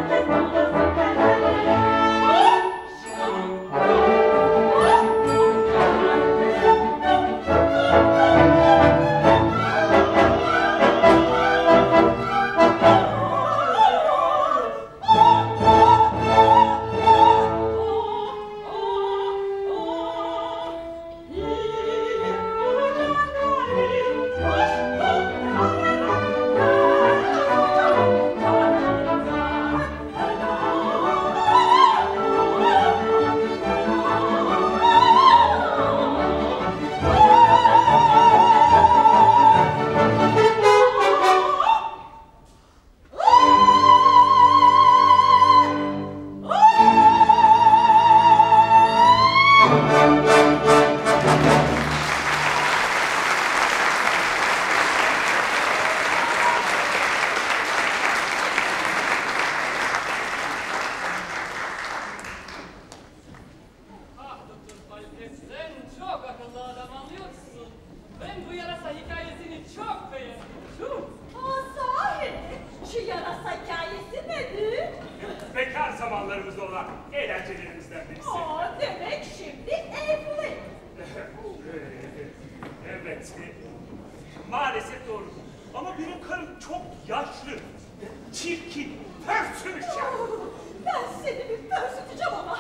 Maalesef doğru. Ama benim karım çok yaşlı, çirkin, pörsümüş ya.
Ben seni bir pörsüteceğim ama.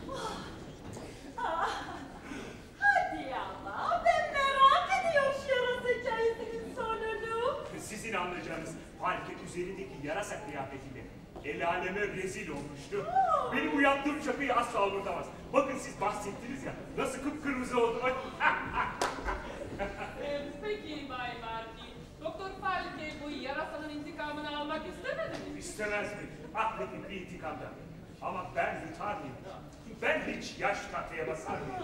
Hadi ama ben merak ediyorum şu yarasa hikayesinin sonunu.
Sizin anlayacağınız Falke üzerindeki yarasa kıyafetiyle el aleme rezil olmuştu. Benim uyandığım çapıyı asla unutamaz. Bakın siz bahsettiniz ya, nasıl kıpkırmızı oldu.
Peki Bay Marki, Doktor Falke bu yarasanın intikamını almak istemedi mi?
İstemez mi? Aklı fikri intikamda. Ama ben yutar mıyım? Ben hiç yaş tatlıya basar mıyım?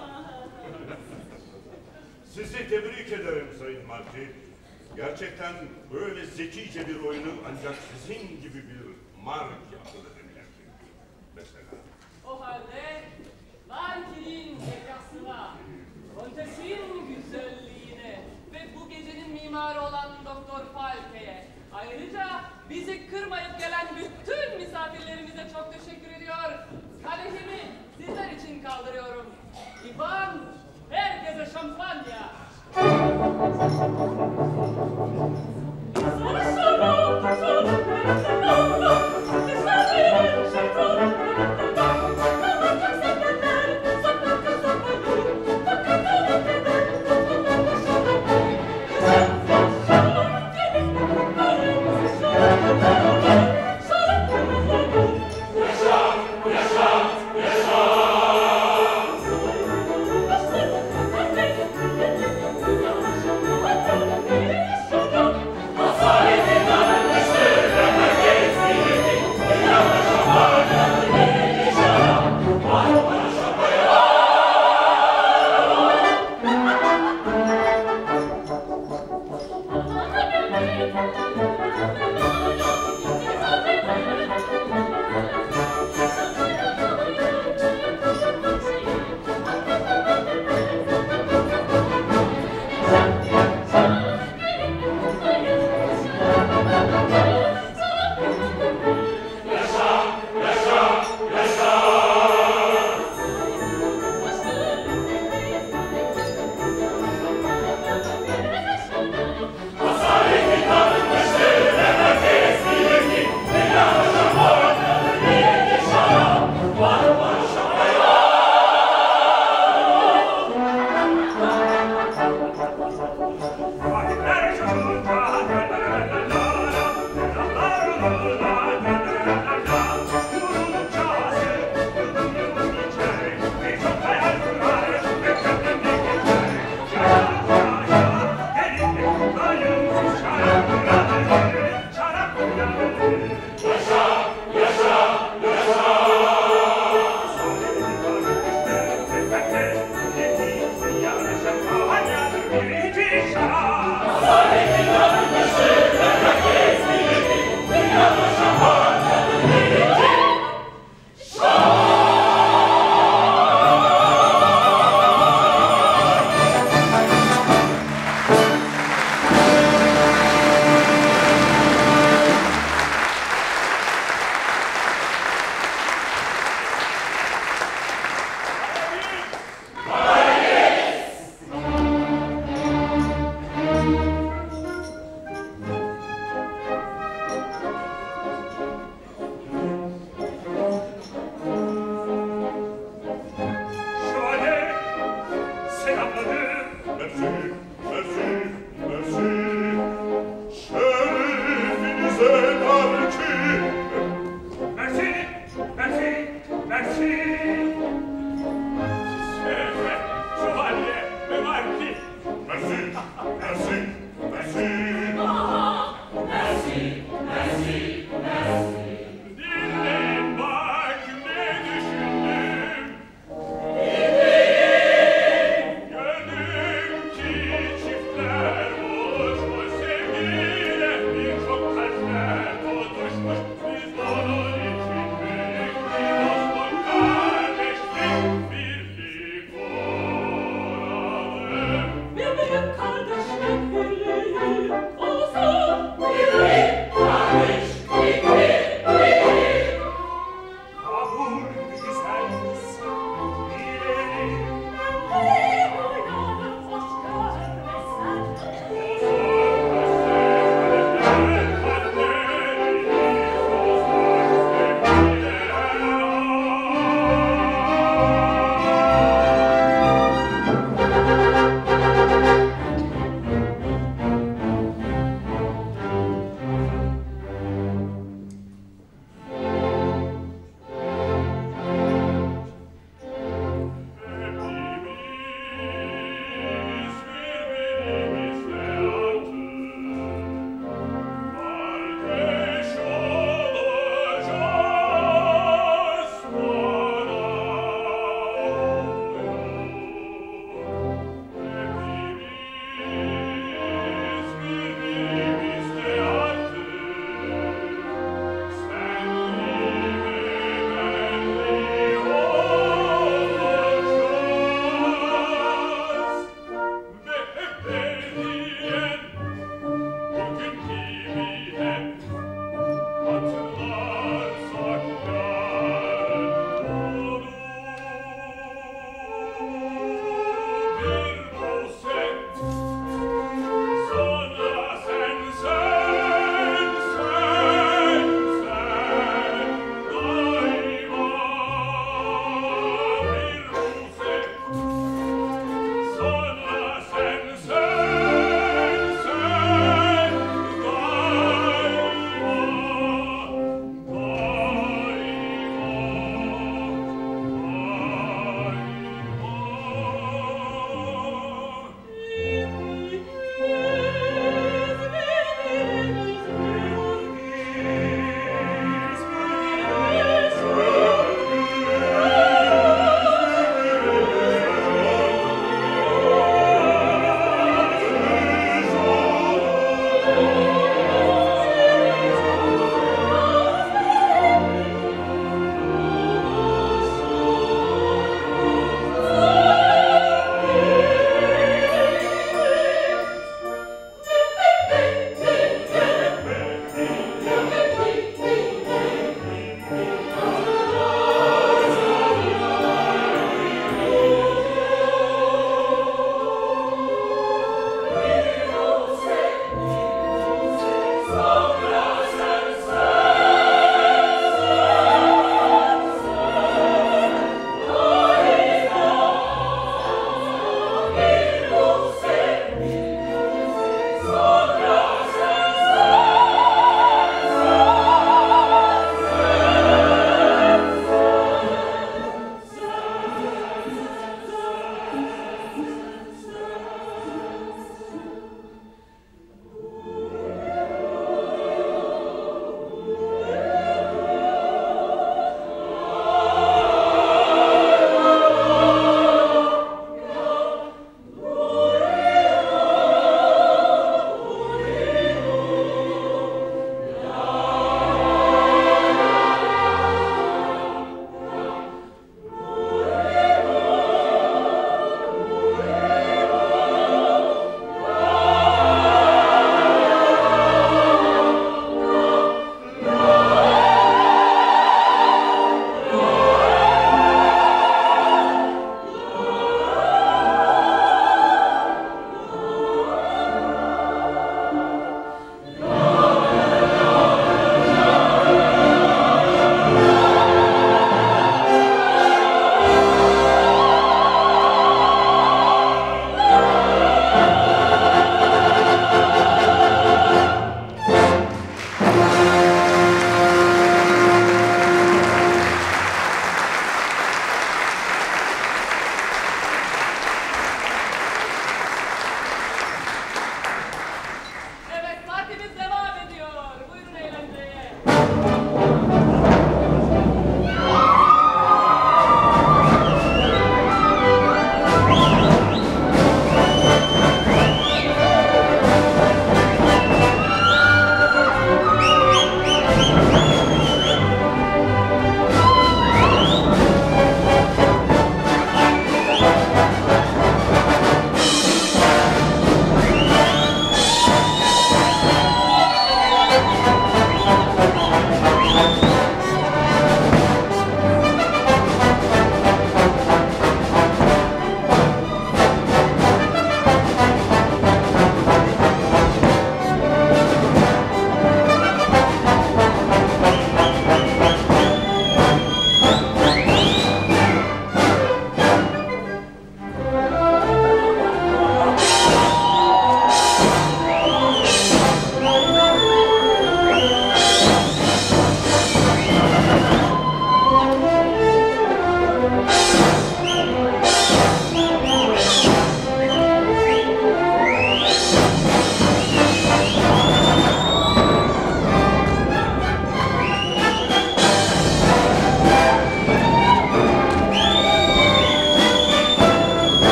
Sizi tebrik ederim Sayın Marki. Gerçekten böyle zekice bir oyunu ancak sizin gibi bir Marki akıl edebilir. Mesela.
O halde Marki'nin zekasına, Kontes'in güzelliğine ve bu gecenin mimarı olan Doktor Falke'ye, ayrıca bizi kırmayıp gelen bütün misafirlerimize çok teşekkür ediyor. Kadehimi sizler için kaldırıyorum. İvan, herkese şampanya.
Masayı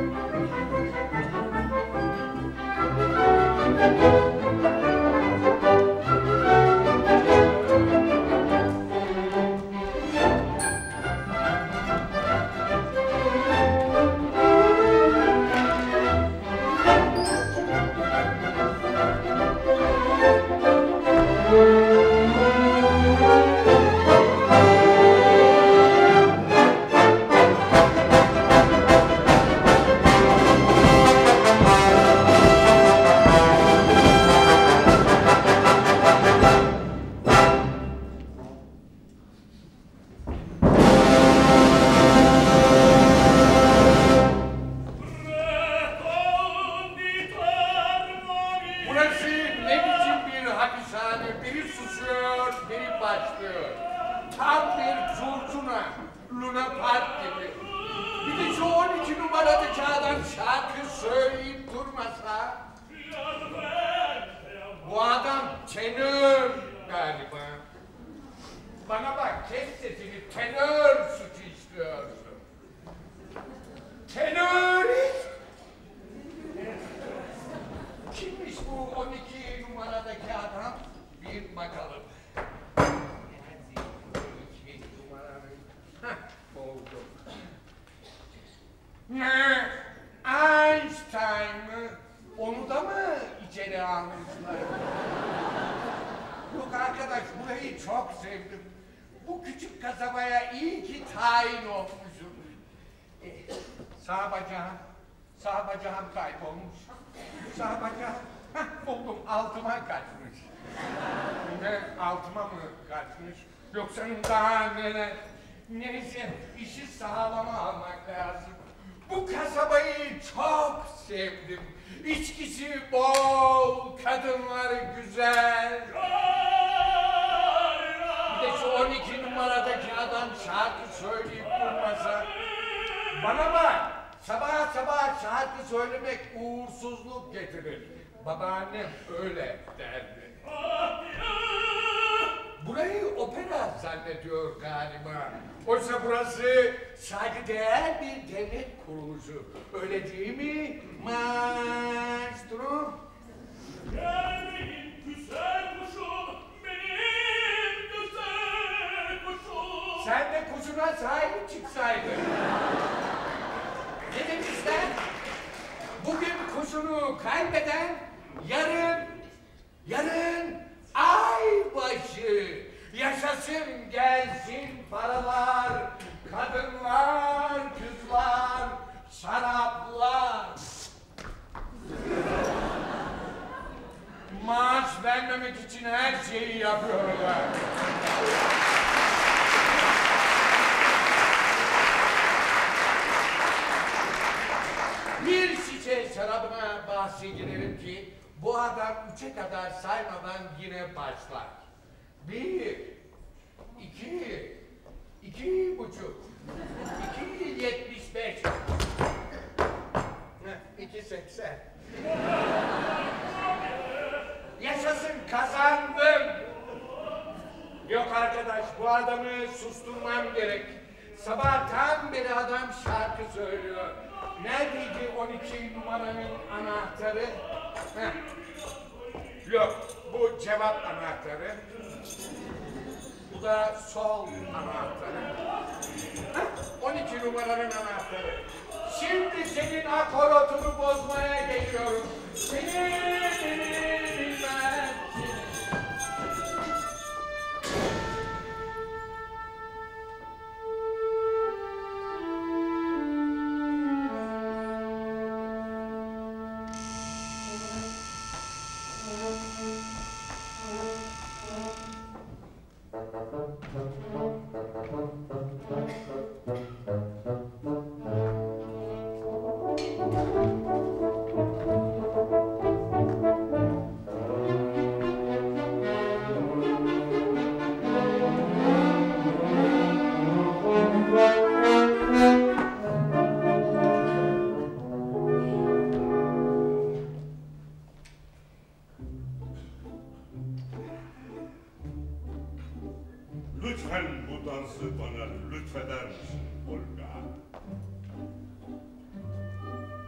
Babaannem öyle derdi. Burayı opera zannediyor galiba. Oysa burası saygıdeğer bir devlet kuruluşu. Öyle değil mi maestro?
Gelmeyin güzel kuşum, benim güzel kuşum.
Sen de kuşuna sahip çıksaydın. Ne demişler? Bugün kuşunu kaybeden yarın aybaşı. Yaşasın gelsin paralar, kadınlar, kızlar, şaraplar. Maaş vermemek için her şeyi yapıyorlar. Bir şişe şarabına bahsi girelim ki bu adam 3'e kadar saymadan yine başlar. 1, 2, 2,5, 2,75, 2,80. Yaşasın kazandım. Yok arkadaş bu adamı susturmam gerek. Sabahtan beri adam şarkı söylüyor. Neredeydi 12 numaranın anahtarı? Heh. Yok, bu cevap anahtarı. Bu da sol anahtarı. Heh, 12 numaranın anahtarı. Şimdi senin akorotunu bozmaya geliyorum. Seni bilmem.
Lütfen bu dansı bana lütfeder misin Olga?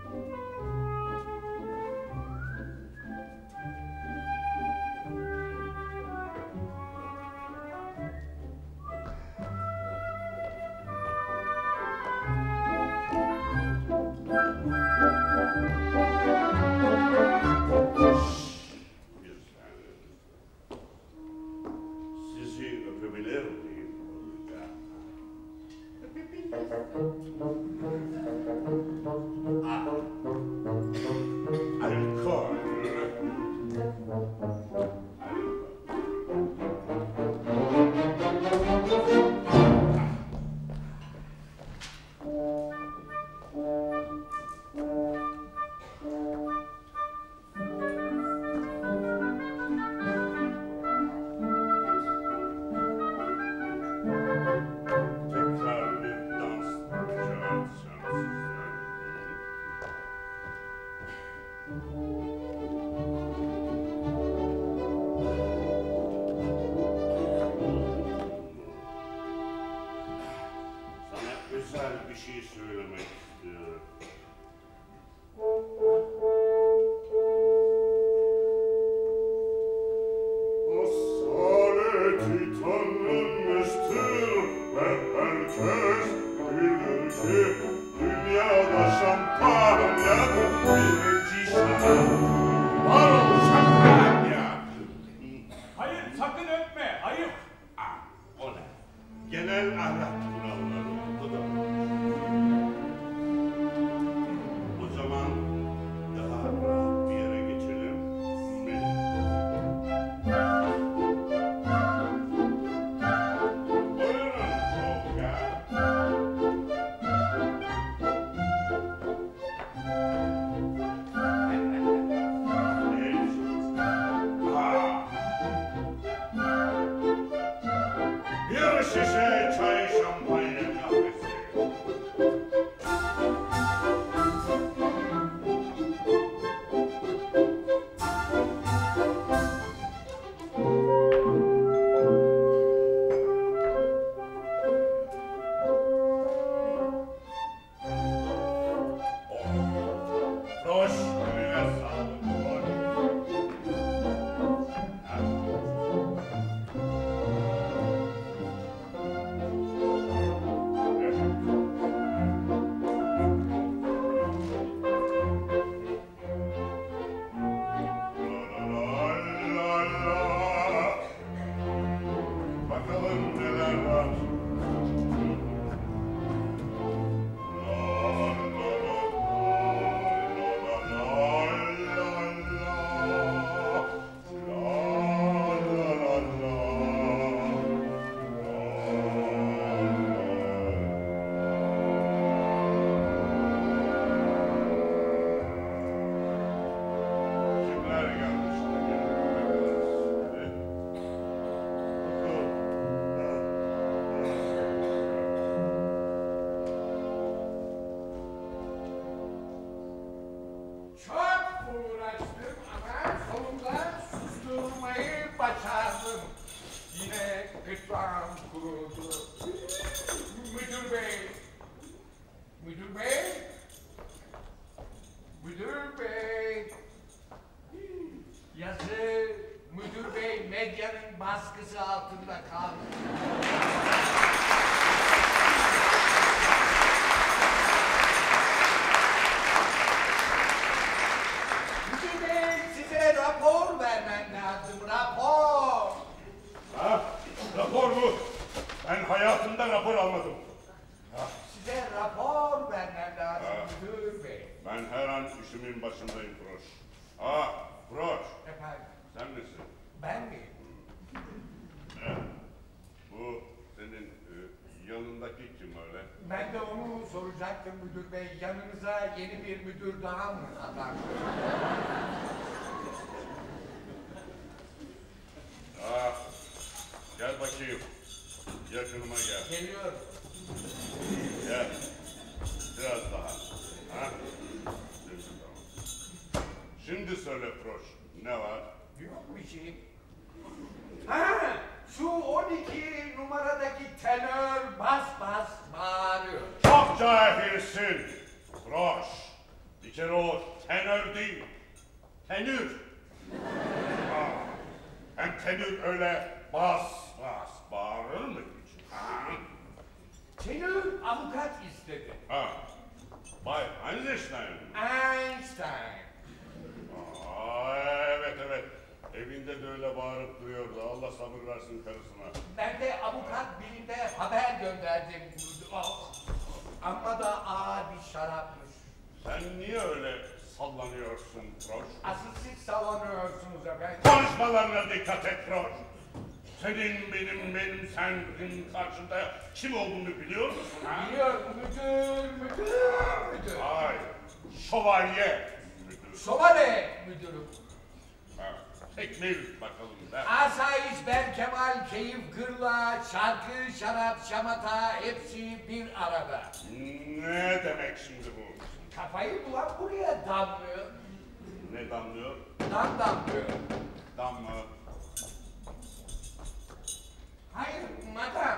Bana şampanya, birinci şarap. Var şampanya.
Hayır, sakın öpme, ayıp.
O ne? Genel ahlak kuralları. Bu da. O zaman daha rahat bir yere geçelim mi? Buyurun Tolga. Bir şişe çay, şampanya, kahvesi. Hoş, eline sağlık. Bakalım neler var. Kimler gelmiş?
Çok uğraştım ama sonunda susturmayı başardım. Yine gırtlağım kurudu. Müdür bey. Müdür bey. Müdür bey. Yazı müdür bey medyanın baskısı altında kaldı. Müdür bey size rapor vermem lazım, rapor.
Ha? Rapor mu? Ben hayatımda rapor almadım.
Size rapor vermem lazım müdür bey.
Ben her an işimin başındayım Proş. Proş,
Efendim,
sen misin?
ben miyim?
Bu senin yanındaki kim öyle?
Ben de onu soracaktım müdür bey. Yanınıza yeni bir müdür daha mı atar?
Gel bakayım. Yakınıma gel.
Geliyorum.
Gel. Biraz daha. Ha? Şimdi tamam. Şimdi söyle Proş. Ne var?
Yok bir şey. Ha, şu 12 numaradaki tenör bas bas bağırıyor.
Çok cahilsin. Proş. Bir kere o tenör değil. Tenür. Hem tenür öyle bas bas bağırır mı hiç?
Tenör avukat istedi.
Bay Einstein.
Einstein.
Evet. Evinde de öyle bağırıp duruyordu. Allah sabır versin karısına.
Ben de avukat birinde haber gönderdim. Amma da ağır bir şarapmış.
Sen niye öyle sallanıyorsun Proş?
Asıl siz sallanıyorsunuz efendim.
Konuşmalarına dikkat et Proş. Senin benim senin karşında kim olduğunu biliyor musun? Ha?
Biliyorum müdür.
Hayır. Şövalye müdür.
Şövalye müdürüm.
Tekmil bakalım der.
Asayiş Ben Kemal, keyif, gırla, şarkı, şarap, şamata hepsi bir arada.
Ne demek şimdi bu?
Kafayı bulan buraya damlıyor.
Ne damlıyor?
Dam damlıyor.
Dam mı?
Hayır madam.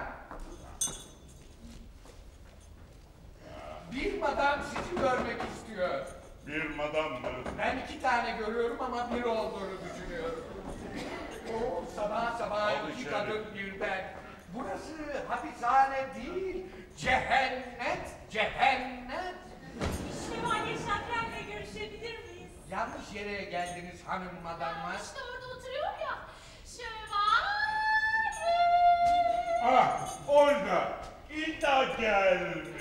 Bir madam sizi görmek istiyor.
Bir madam mı?
Ben 2 tane görüyorum ama bir olduğunu düşünüyorum. O sabah
Al
2
içeri.
kadın birden. Burası hapishane değil, cehennet. yanlış yere geldiniz hanım madamlar.
İşte orada oturuyor ya. Şövalye.
Ah, Olga, İda gelmiş.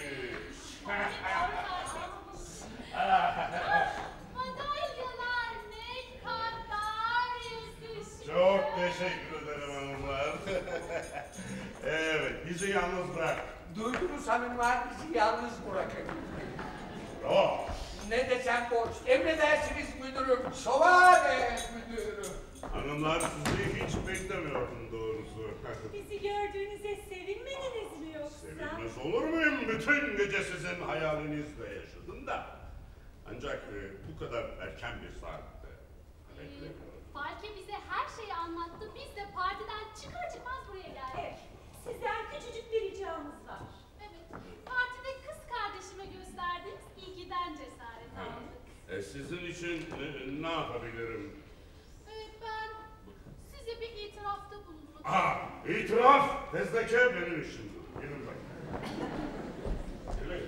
Madalyalar ne kadar yakışıyor.
Çok teşekkür ederim hanımlar. Evet, bizi yalnız bırak.
Duydunuz hanımlar, bizi yalnız bırakın.
Oh,
Ne desem boş. Emredersiniz müdürüm. Şövalye müdürüm.
hanımlar sizi hiç beklemiyordum doğrusu.
Bizi gördüğünüze sevinmediniz mi yoksa?
Sevinmez olur muyum? Bütün gece sizin hayalinizle yaşadım da. Ancak bu kadar erken bir saatte beklemiyordum.
Falke bize her şeyi anlattı. Biz de partiden çıkar çıkmaz buraya geldik.
Evet, sizden küçücük bir ricamız var.
Evet. Partide kız kardeşime gösterdiğiniz ilgiden cesaret aldık.
Sizin için ne yapabilirim?
Ben size bir itirafta bulunmak
Ah, itiraf! Fezleke benim işimdir. Gelin bakayım. Gelin.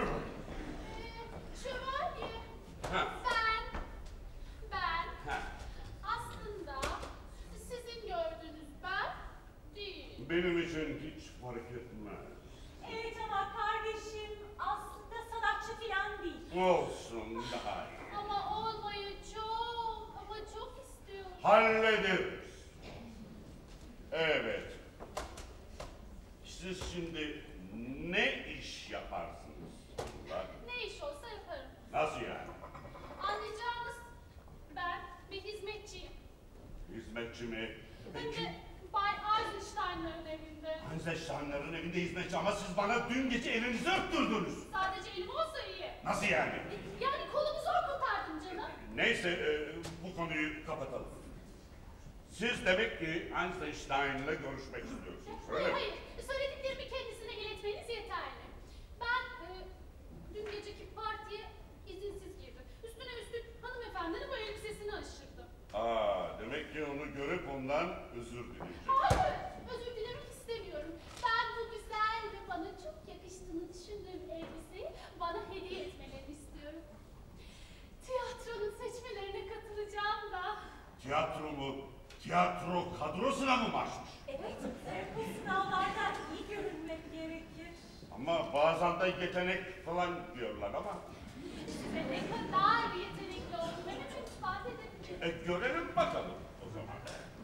Şövalye.
Ha.
Ben
Ha.
aslında sizin gördüğünüz ben değil.
Benim için hiç fark etmez.
Evet ama kardeşim aslında sanatçı falan değil.
Olsun daha iyi.
Ama olmayı çok istiyorum.
Hallederiz. Evet. Siz şimdi ne iş yaparsınız?
Ne iş olsa yaparım.
Nasıl yani?
Anlayacağınız ben bir hizmetçiyim.
Hizmetçi mi?
Hem
Peki.
de Bay Eisenstein'ların evinde.
Eisenstein'ların evinde hizmetçi ama siz bana dün gece elinizi öptürdünüz.
Sadece elim olsa iyi.
Nasıl yani?
Yani kolumu zor kurtardım canım.
Neyse bu konuyu kapatalım. Siz demek ki Eisenstein'la görüşmek istiyorsunuz, öyle mi?
Hayır, söylediklerimi kendisine iletmeniz yeterli. Ben dün geceki partiye izinsiz girdim. Üstüne üstlük hanımefendinin bu elbisesini aşırdım.
Demek ki onu görüp ondan özür dileyecek.
Hayır, özür dilemek istemiyorum. Ben bu güzel ve bana çok yakıştığını düşündüğüm elbiseyi bana hediye etmelerini istiyorum. Tiyatronun seçmelerine katılacağım da.
Tiyatro mu? Tiyatro kadrosuna mı başmış?
Evet, bu sınavlarda iyi görünmek gerekir.
Ama bazen de yetenek falan diyorlar ama.
Size ne kadar yetenekli olduğumu hemen ispat edebilirim.
Görelim bakalım o zaman.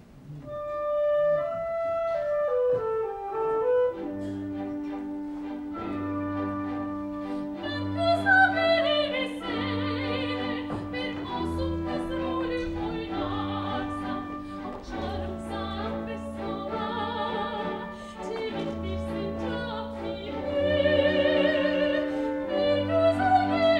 Kısa bir elbiseyle bir masum kız rolü oynarsam, açarım ve sana çevik bir sincap gibi. Bir güzel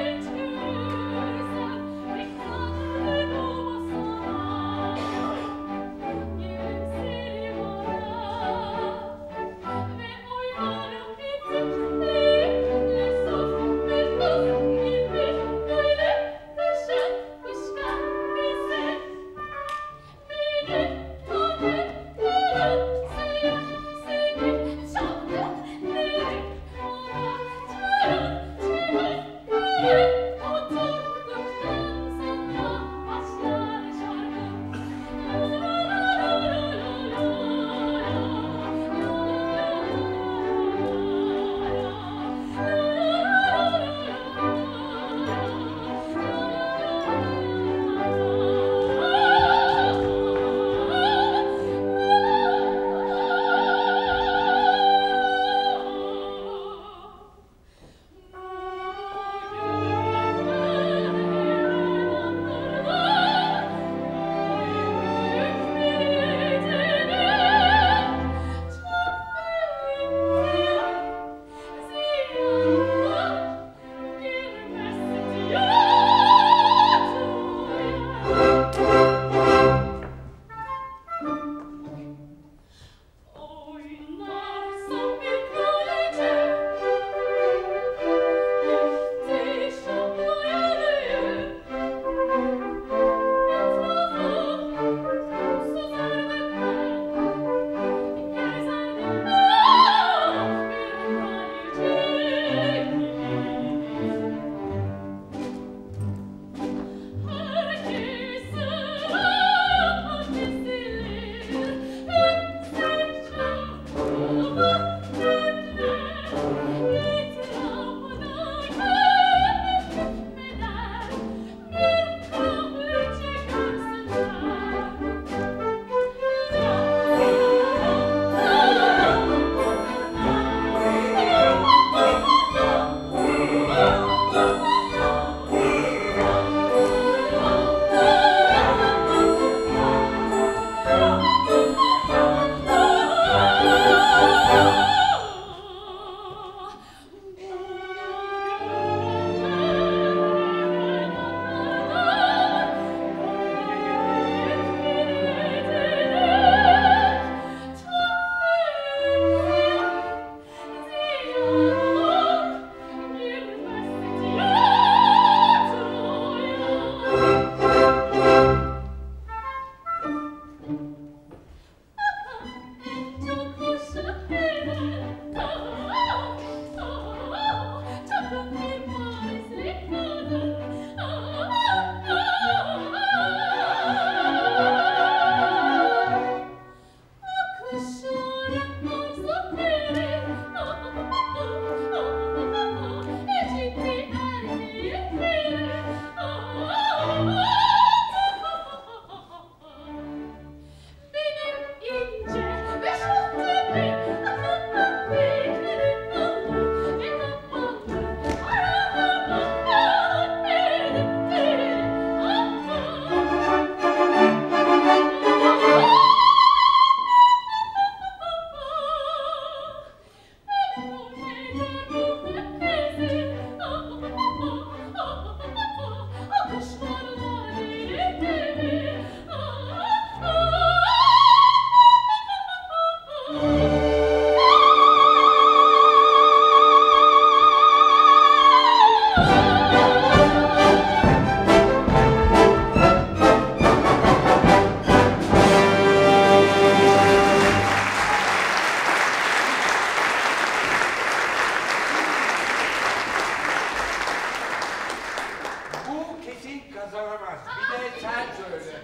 Bu kesin kazanamaz. Bir de sen söyle.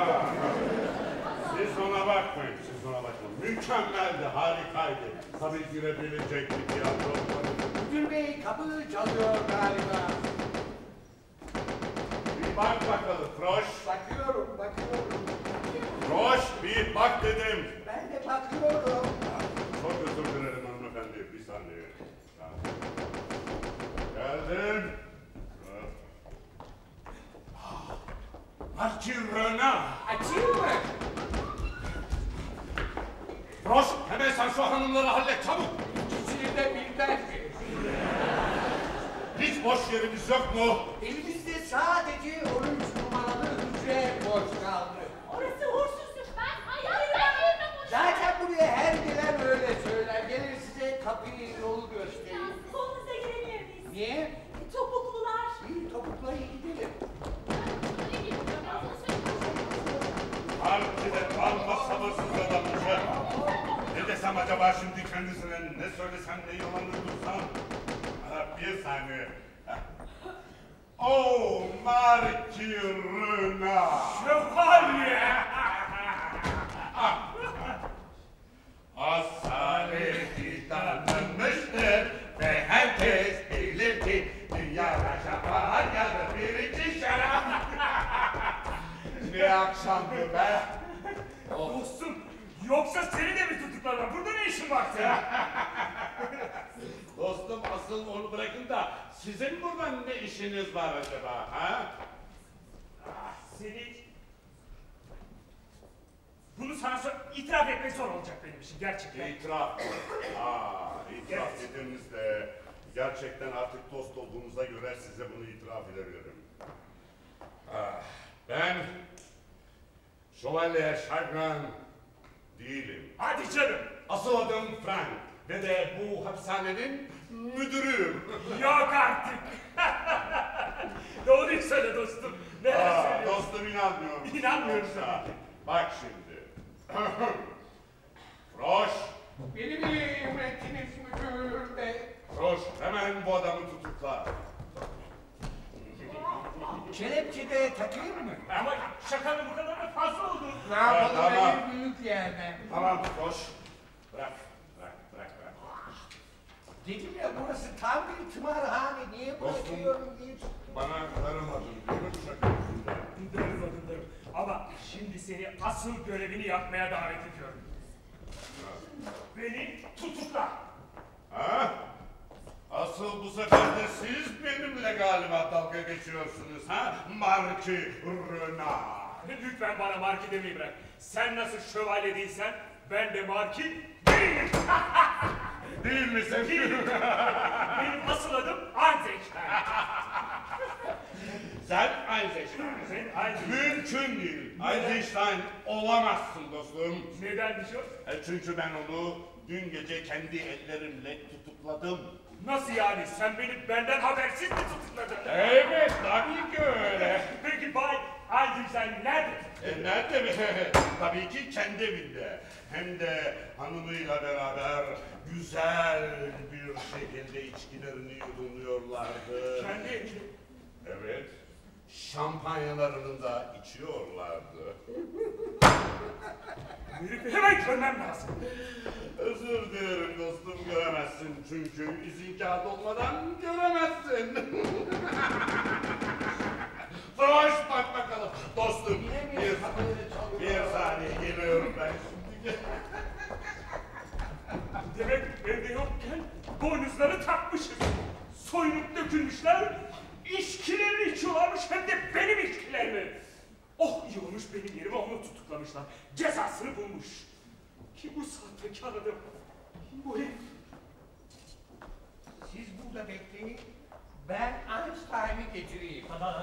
Siz ona bakmayın, siz ona bakmayın. Mükemmeldi, harikaydı. Tabii girebilecek bir tiyatro.
Müdür bey kapı çalıyor galiba.
Bir bak bakalım Froş.
Bakıyorum.
Froş bir bak dedim.
Ben de bakıyorum.
Çok özür dilerim hanımefendi. Bir saniye. Geldim. Martiröna.
Açayım mı?
Froş hemen sen şu hanımları hallet çabuk.
İkisini de birden mi?
Hiç boş yerimiz yok mu?
Elimizde sadece 13 numaralı hücre boş kaldı.
Orası uğursuzdur.
Ben hayatta yerine boşuna.
Zaten buraya her gelen öyle söyler. Gelir size kapıyı yolu göstereyim.
Kolunuza girebilir miyiz?
Niye?
Topuklular.
İyi topukla gidelim.
Partide kalma sabırsız adammışım. Ne desem acaba şimdi kendisine, ne söylesem, ne yalan uydursam? Bir saniye. Oh, Martiröna.
Şövalye!
Asaleti tanınmıştır ve herkes bilir ki dünyada şampanya birinci şarap. Ne akşamdı be?
Dostum, yoksa seni de mi tutuklarlar? Burada ne işin var senin?
Dostum asıl onu bırakın da sizin burada ne işiniz var acaba ha?
Seni... Bunu sana itiraf etmek zor olacak benim için gerçekten.
İtiraf. İtiraf dediniz de gerçekten artık dost olduğumuza göre size bunu itiraf edebilirim. Ben Şövalye Chagrin değilim.
Hadi canım.
Asıl adım Frank ve de bu hapishanenin müdürüyüm.
Yok artık. Doğruyu söyle dostum. Neler söylüyorsun?
Dostum inanmıyor musun?
İnanmıyorum
Yoksa? Bak şimdi. Froş,
Beni bir emrettiniz müdür bey.
Froş hemen bu adamı tutukla.
Kelepçede takayım mı?
Ama şakanın bu kadar da fazla oldu.
Ne yapalım
tamam.
benim büyük yerden.
Tamam Froş. Bırak.
Dedim ya burası tam bir tımarhane. Niye bırakıyorum diye.
Bana darılmadın değil mi bu şaka yüzünden?
Darılmadım. Ama şimdi seni asıl görevini yapmaya davet ediyorum. Beni tutukla.
Ha? Asıl bu sefer de siz benimle galiba dalga geçiyorsunuz ha? Martiröna.
Lütfen bana Marki demeyi bırak. Sen nasıl şövalye değilsen ben de Marki değilim.
Değil misin?
Değilim. Benim asıl adım Eisenstein.
Sen Eisenstein.
Sen Eisenstein.
Mümkün değil. Eisenstein olamazsın dostum.
Nedenmiş o?
Çünkü ben onu dün gece kendi ellerimle tutukladım.
Nasıl yani? Sen beni benden habersiz mi tutukladın?
Evet, tabii ki öyle.
Peki Bay Eisenstein nerede?
Nerede mi? Tabii ki kendi evinde. Hem de hanımıyla beraber güzel bir şekilde içkilerini yudumluyorlardı.
Kendi evinde.
Evet, şampanyalarını da içiyorlardı.
Herifi hemen görmem lazım.
Özür dilerim dostum, göremezsin çünkü izin kağıdı olmadan göremezsin. Froş bak bakalım dostum. Bir saniye geliyorum ben şimdi.
Demek evde yokken boynuzları takmışız. Soyunup dökülmüşler, içkilerini içiyorlarmış hem de benim içkilerimi. Oh iyi olmuş benim yerime onu tutuklamışlar. Cezasını bulmuş. Kim bu sahtekar adam? Kim bu herif?
Siz burada bekleyin. Ben Einstein'ı getireyim.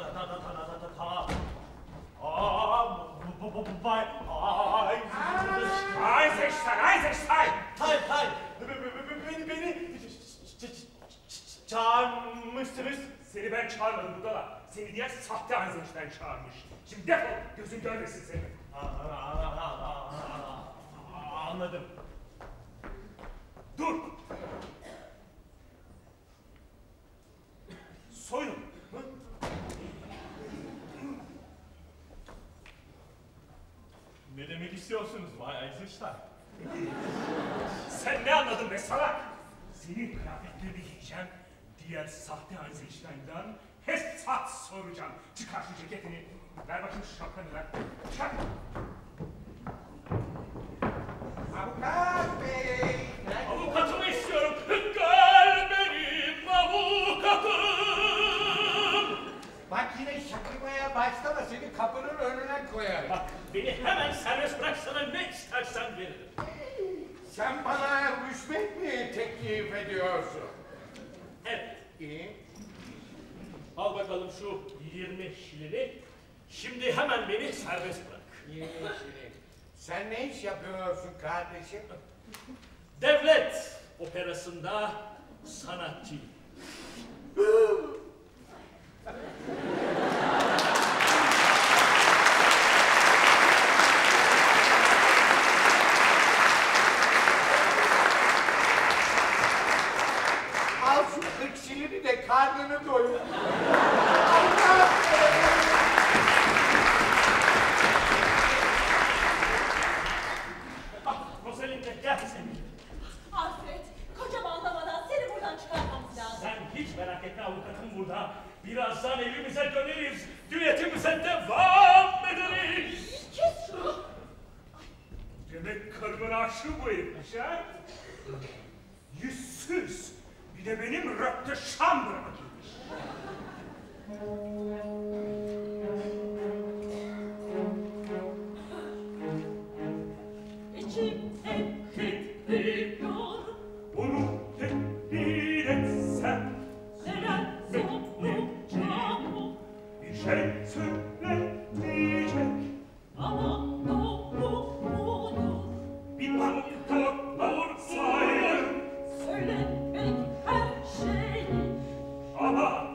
Eisenstein!
Hayır. Beni çağırmışsınız.
Seni ben çağırmadım budala. Seni diğer sahte Eisenstein çağırmış. Şimdi defol, gözün görmesin seni.
Anladım.
Dur! Soyun!
istiyorsunuz Bay Eisenstein?
Sen ne anladın be salak? Senin kıyafetlerini giyeceğim. Diğer sahte Eisenstein'dan hesap soracağım. Çıkar şu ceketini. Ver bakayım şu şapkanı ver. Çıkar.
Avukat bey!
Avukatımı istiyorum. Gel benim avukatım.
Bak yine şakırmaya başlama, seni kapının önüne koyarım.
Bak beni hemen serbest bıraksana, ne istersen veririm.
Sen bana rüşvet mi teklif ediyorsun?
Evet.
İyi.
Al bakalım şu 20 şilini. Şimdi hemen beni serbest bırak.
İyi şimdi. Sen ne iş yapıyorsun kardeşim?
Devlet operasında sanatçı.
Al şu ıksili de karnını doyur.
Rosalinda gel sen.
Alfred, kocam anlamadan seni buradan çıkarmamız lazım.
Sen hiç merak etme, avukatım burada. Birazdan evimize döneriz. Düetimize devam ederiz.
Kes şunu.
Demek karımın aşığı bu herifmiş ha? Yüzsüz. Bir de benim röpte şambırıma girmiş.
İçim hep titriyor.
Onu tehdit etsem
Neden soracağım?
bir şey söylemeyecek.
Ama doğrudur.
Bir doktor olsaydım
Söylemek her şeyi.
ama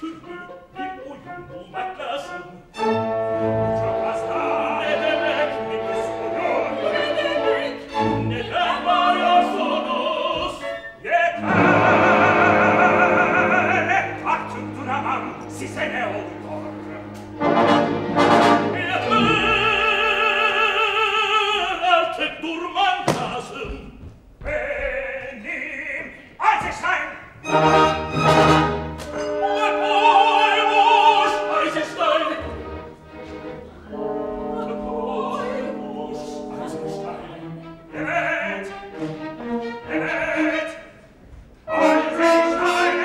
türlü bir oyun bulmak lazım.
Çok hasta.
Ne demek?
Nefes oyun.
Ne demek?
Neden bağırıyorsunuz?
Yeter! Artık duramam. Size ne oluyor?
Artık durman lazım.
Benim Eisenstein!
Ne koymuş Eisenstein? Ne koymuş Eisenstein?
Evet! Evet! Eisenstein!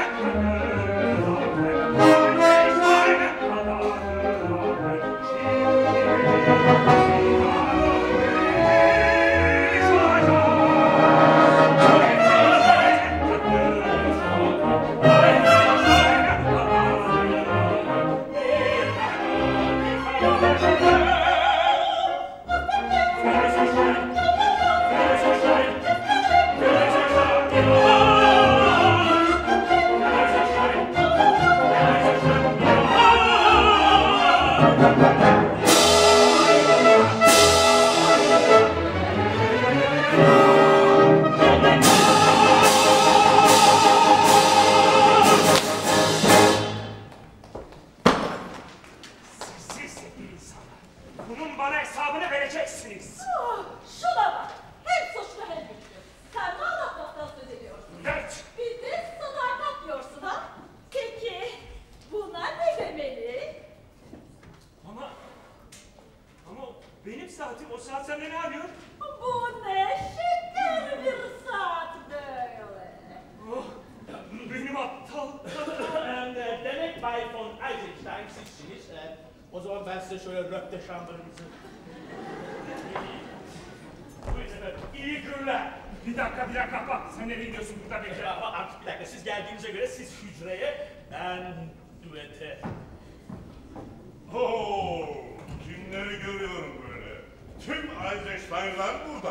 Siz sevgili insanlar, bunun bana hesabını vereceksiniz.
Ah, şuna bak. Hem suçlu hem güçlü. Sen ne anlatmaktan söz ediyorsun?
Evet,
Bir de sadakat diyorsun ha? Peki buna ne demeli?
ama benim saatim o saat sende ne arıyor?
Bu ne şeker bir saat böyle.
Oh, benim aptal.
Demek Bay von Eisenstein sizsiniz. O zaman ben size şöyle röpte şambırınızı... Buyurun efendim. İyi günler.
Bir dakika bak. Sen nereye gidiyorsun burada bekle.
Ama artık bir dakika, siz geldiğinize göre siz hücreye, ben düete.
Oo, kimleri görüyorum böyle? Tüm Eisenstein'lar burada.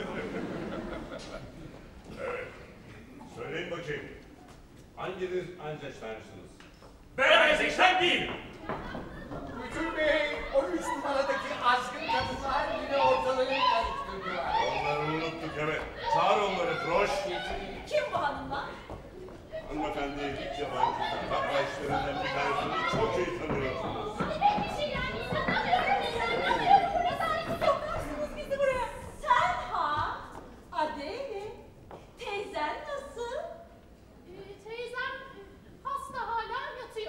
Evet. Söyleyin bakayım. Hanginiz Eisenstein'sınız?
Ben Eisenstein değilim.
Müdür bey, 13 numaradaki azgın kadınlar yine ortalığı karıştırdılar.
Onları unuttuk evet. Çağır onları Froş.
Kim bu hanımlar?
Hanımefendiye hiç yabancı değil. Hatta işlerinden bir tanesini çok iyi tanıyorsunuz.
Sokarsınız bizi buraya. Sen ha? Adele. Teyzen nasıl?
Teyzem hasta hala yatıyor.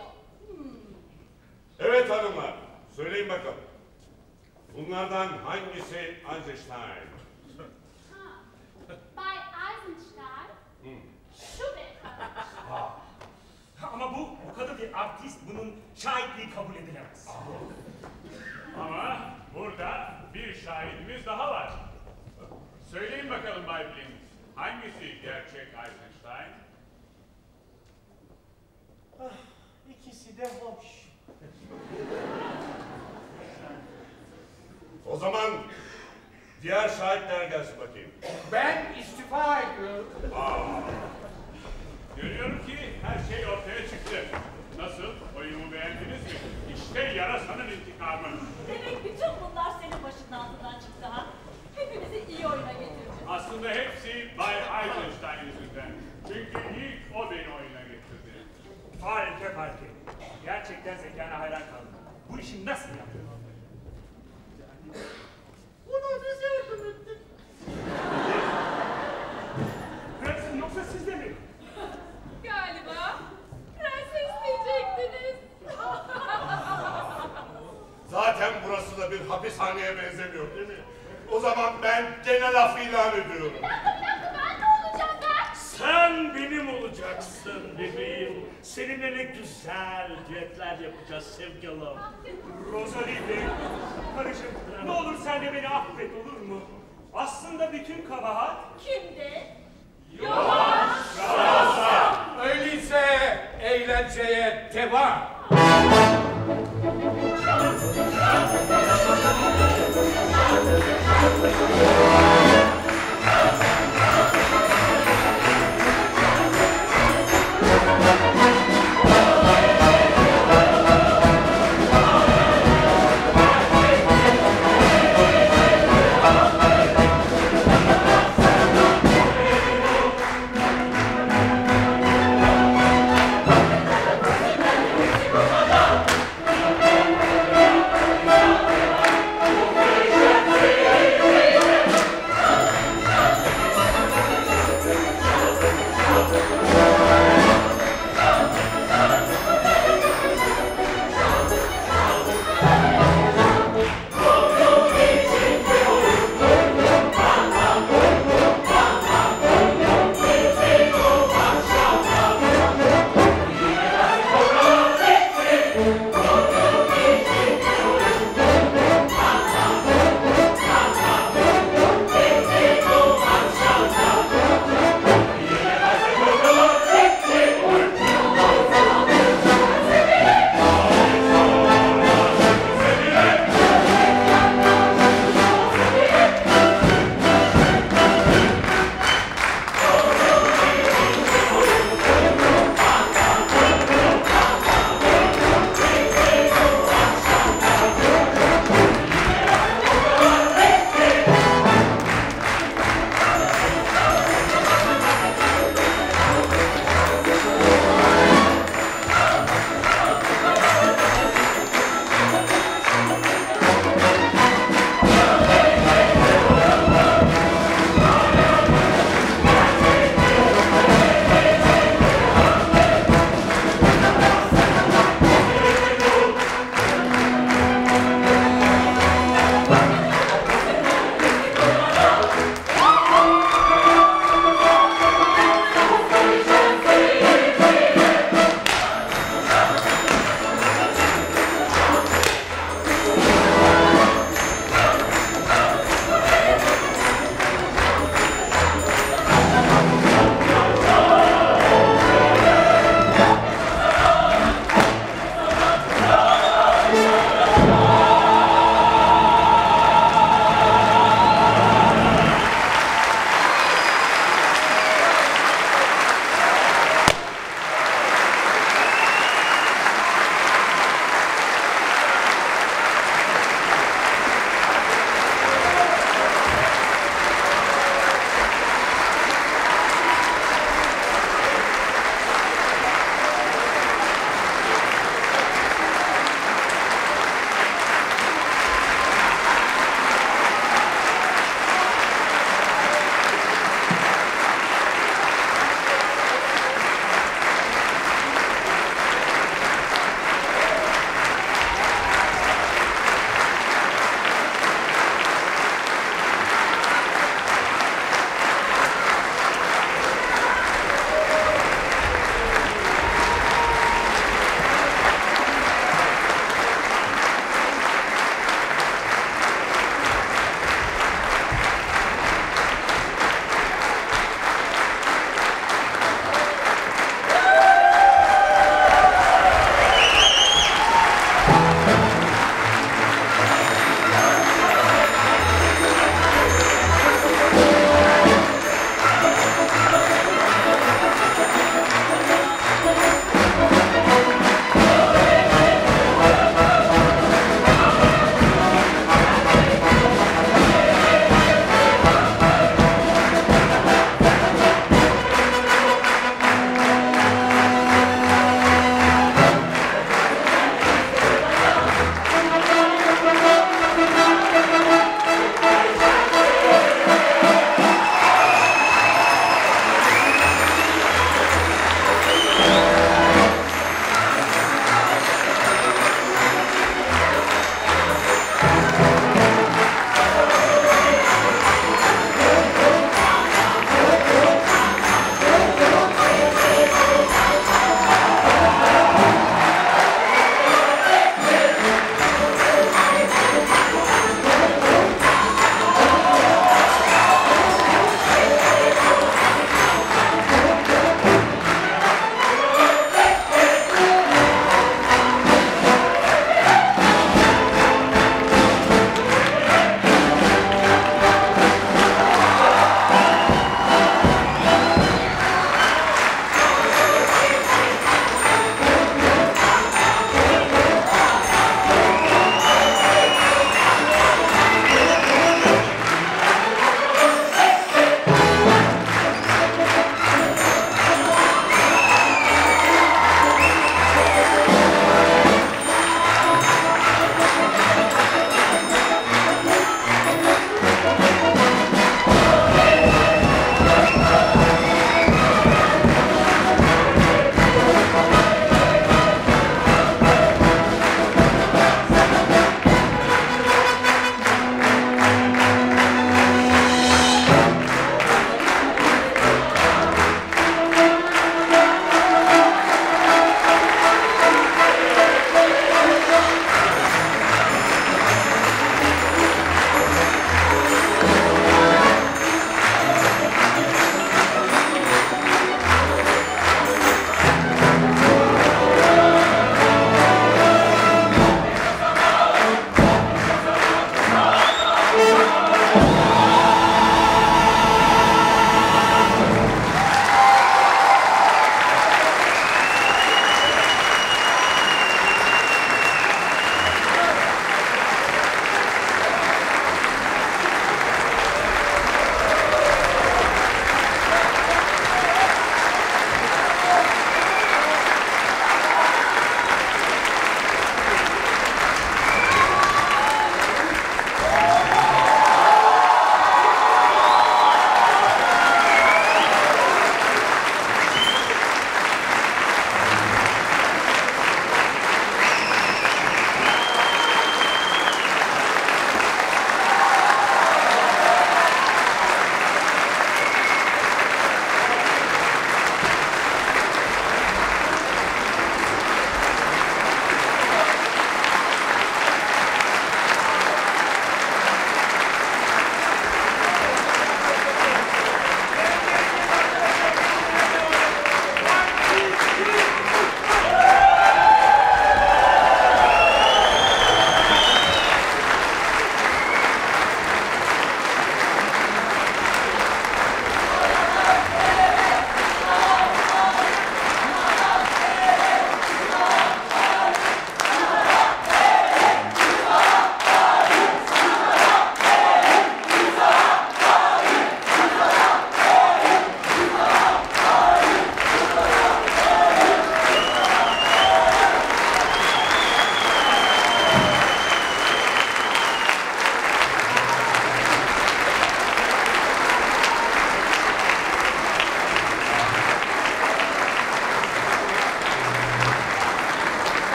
Evet hanımlar. Söyleyin bakalım. Bunlardan hangisi Eisenstein?
Ha. Bay Eisenstein şu beyefendi.
Ama o kadın bir artist. Bunun şahitliği kabul edilemez.
Ama burada bir şahidimiz daha var. Söyleyin bakalım Bay Blind, hangisi gerçek Eisenstein?
İkisi de hoş.
O zaman diğer şahitler gelsin bakayım.
Ben istifa ediyorum.
Görüyorum ki her şey ortaya çıktı. Nasıl? Oyumu beğendiniz mi? İşte yarasanın intikamı.
Demek bütün bunlar senin başının altından çıktı ha? Hepimizi iyi oyuna getirdi.
Aslında hepsi Bay Eisenstein yüzünden. Çünkü ilk o beni oyuna getirdi.
Farke. Gerçekten zekana hayran kaldım. Bu işi nasıl yaptın?
Bunu biz yardım ettik.
Prensim yoksa siz de mi?
Galiba prenses diyecektiniz.
Zaten burası da bir hapishaneye benzemiyor değil mi? O zaman ben gene laf ilan ediyorum.
Bir dakika ben ne olacağım ben?
Sen benim olacaksın bebeğim. Seninle ne güzel düetler yapacağız sevgilim.
Rosalie, karıcığım ne olur sen de beni affet olur mu? Aslında bütün kabahat
Kimdi?
Öyleyse eğlenceye devam.
Aa!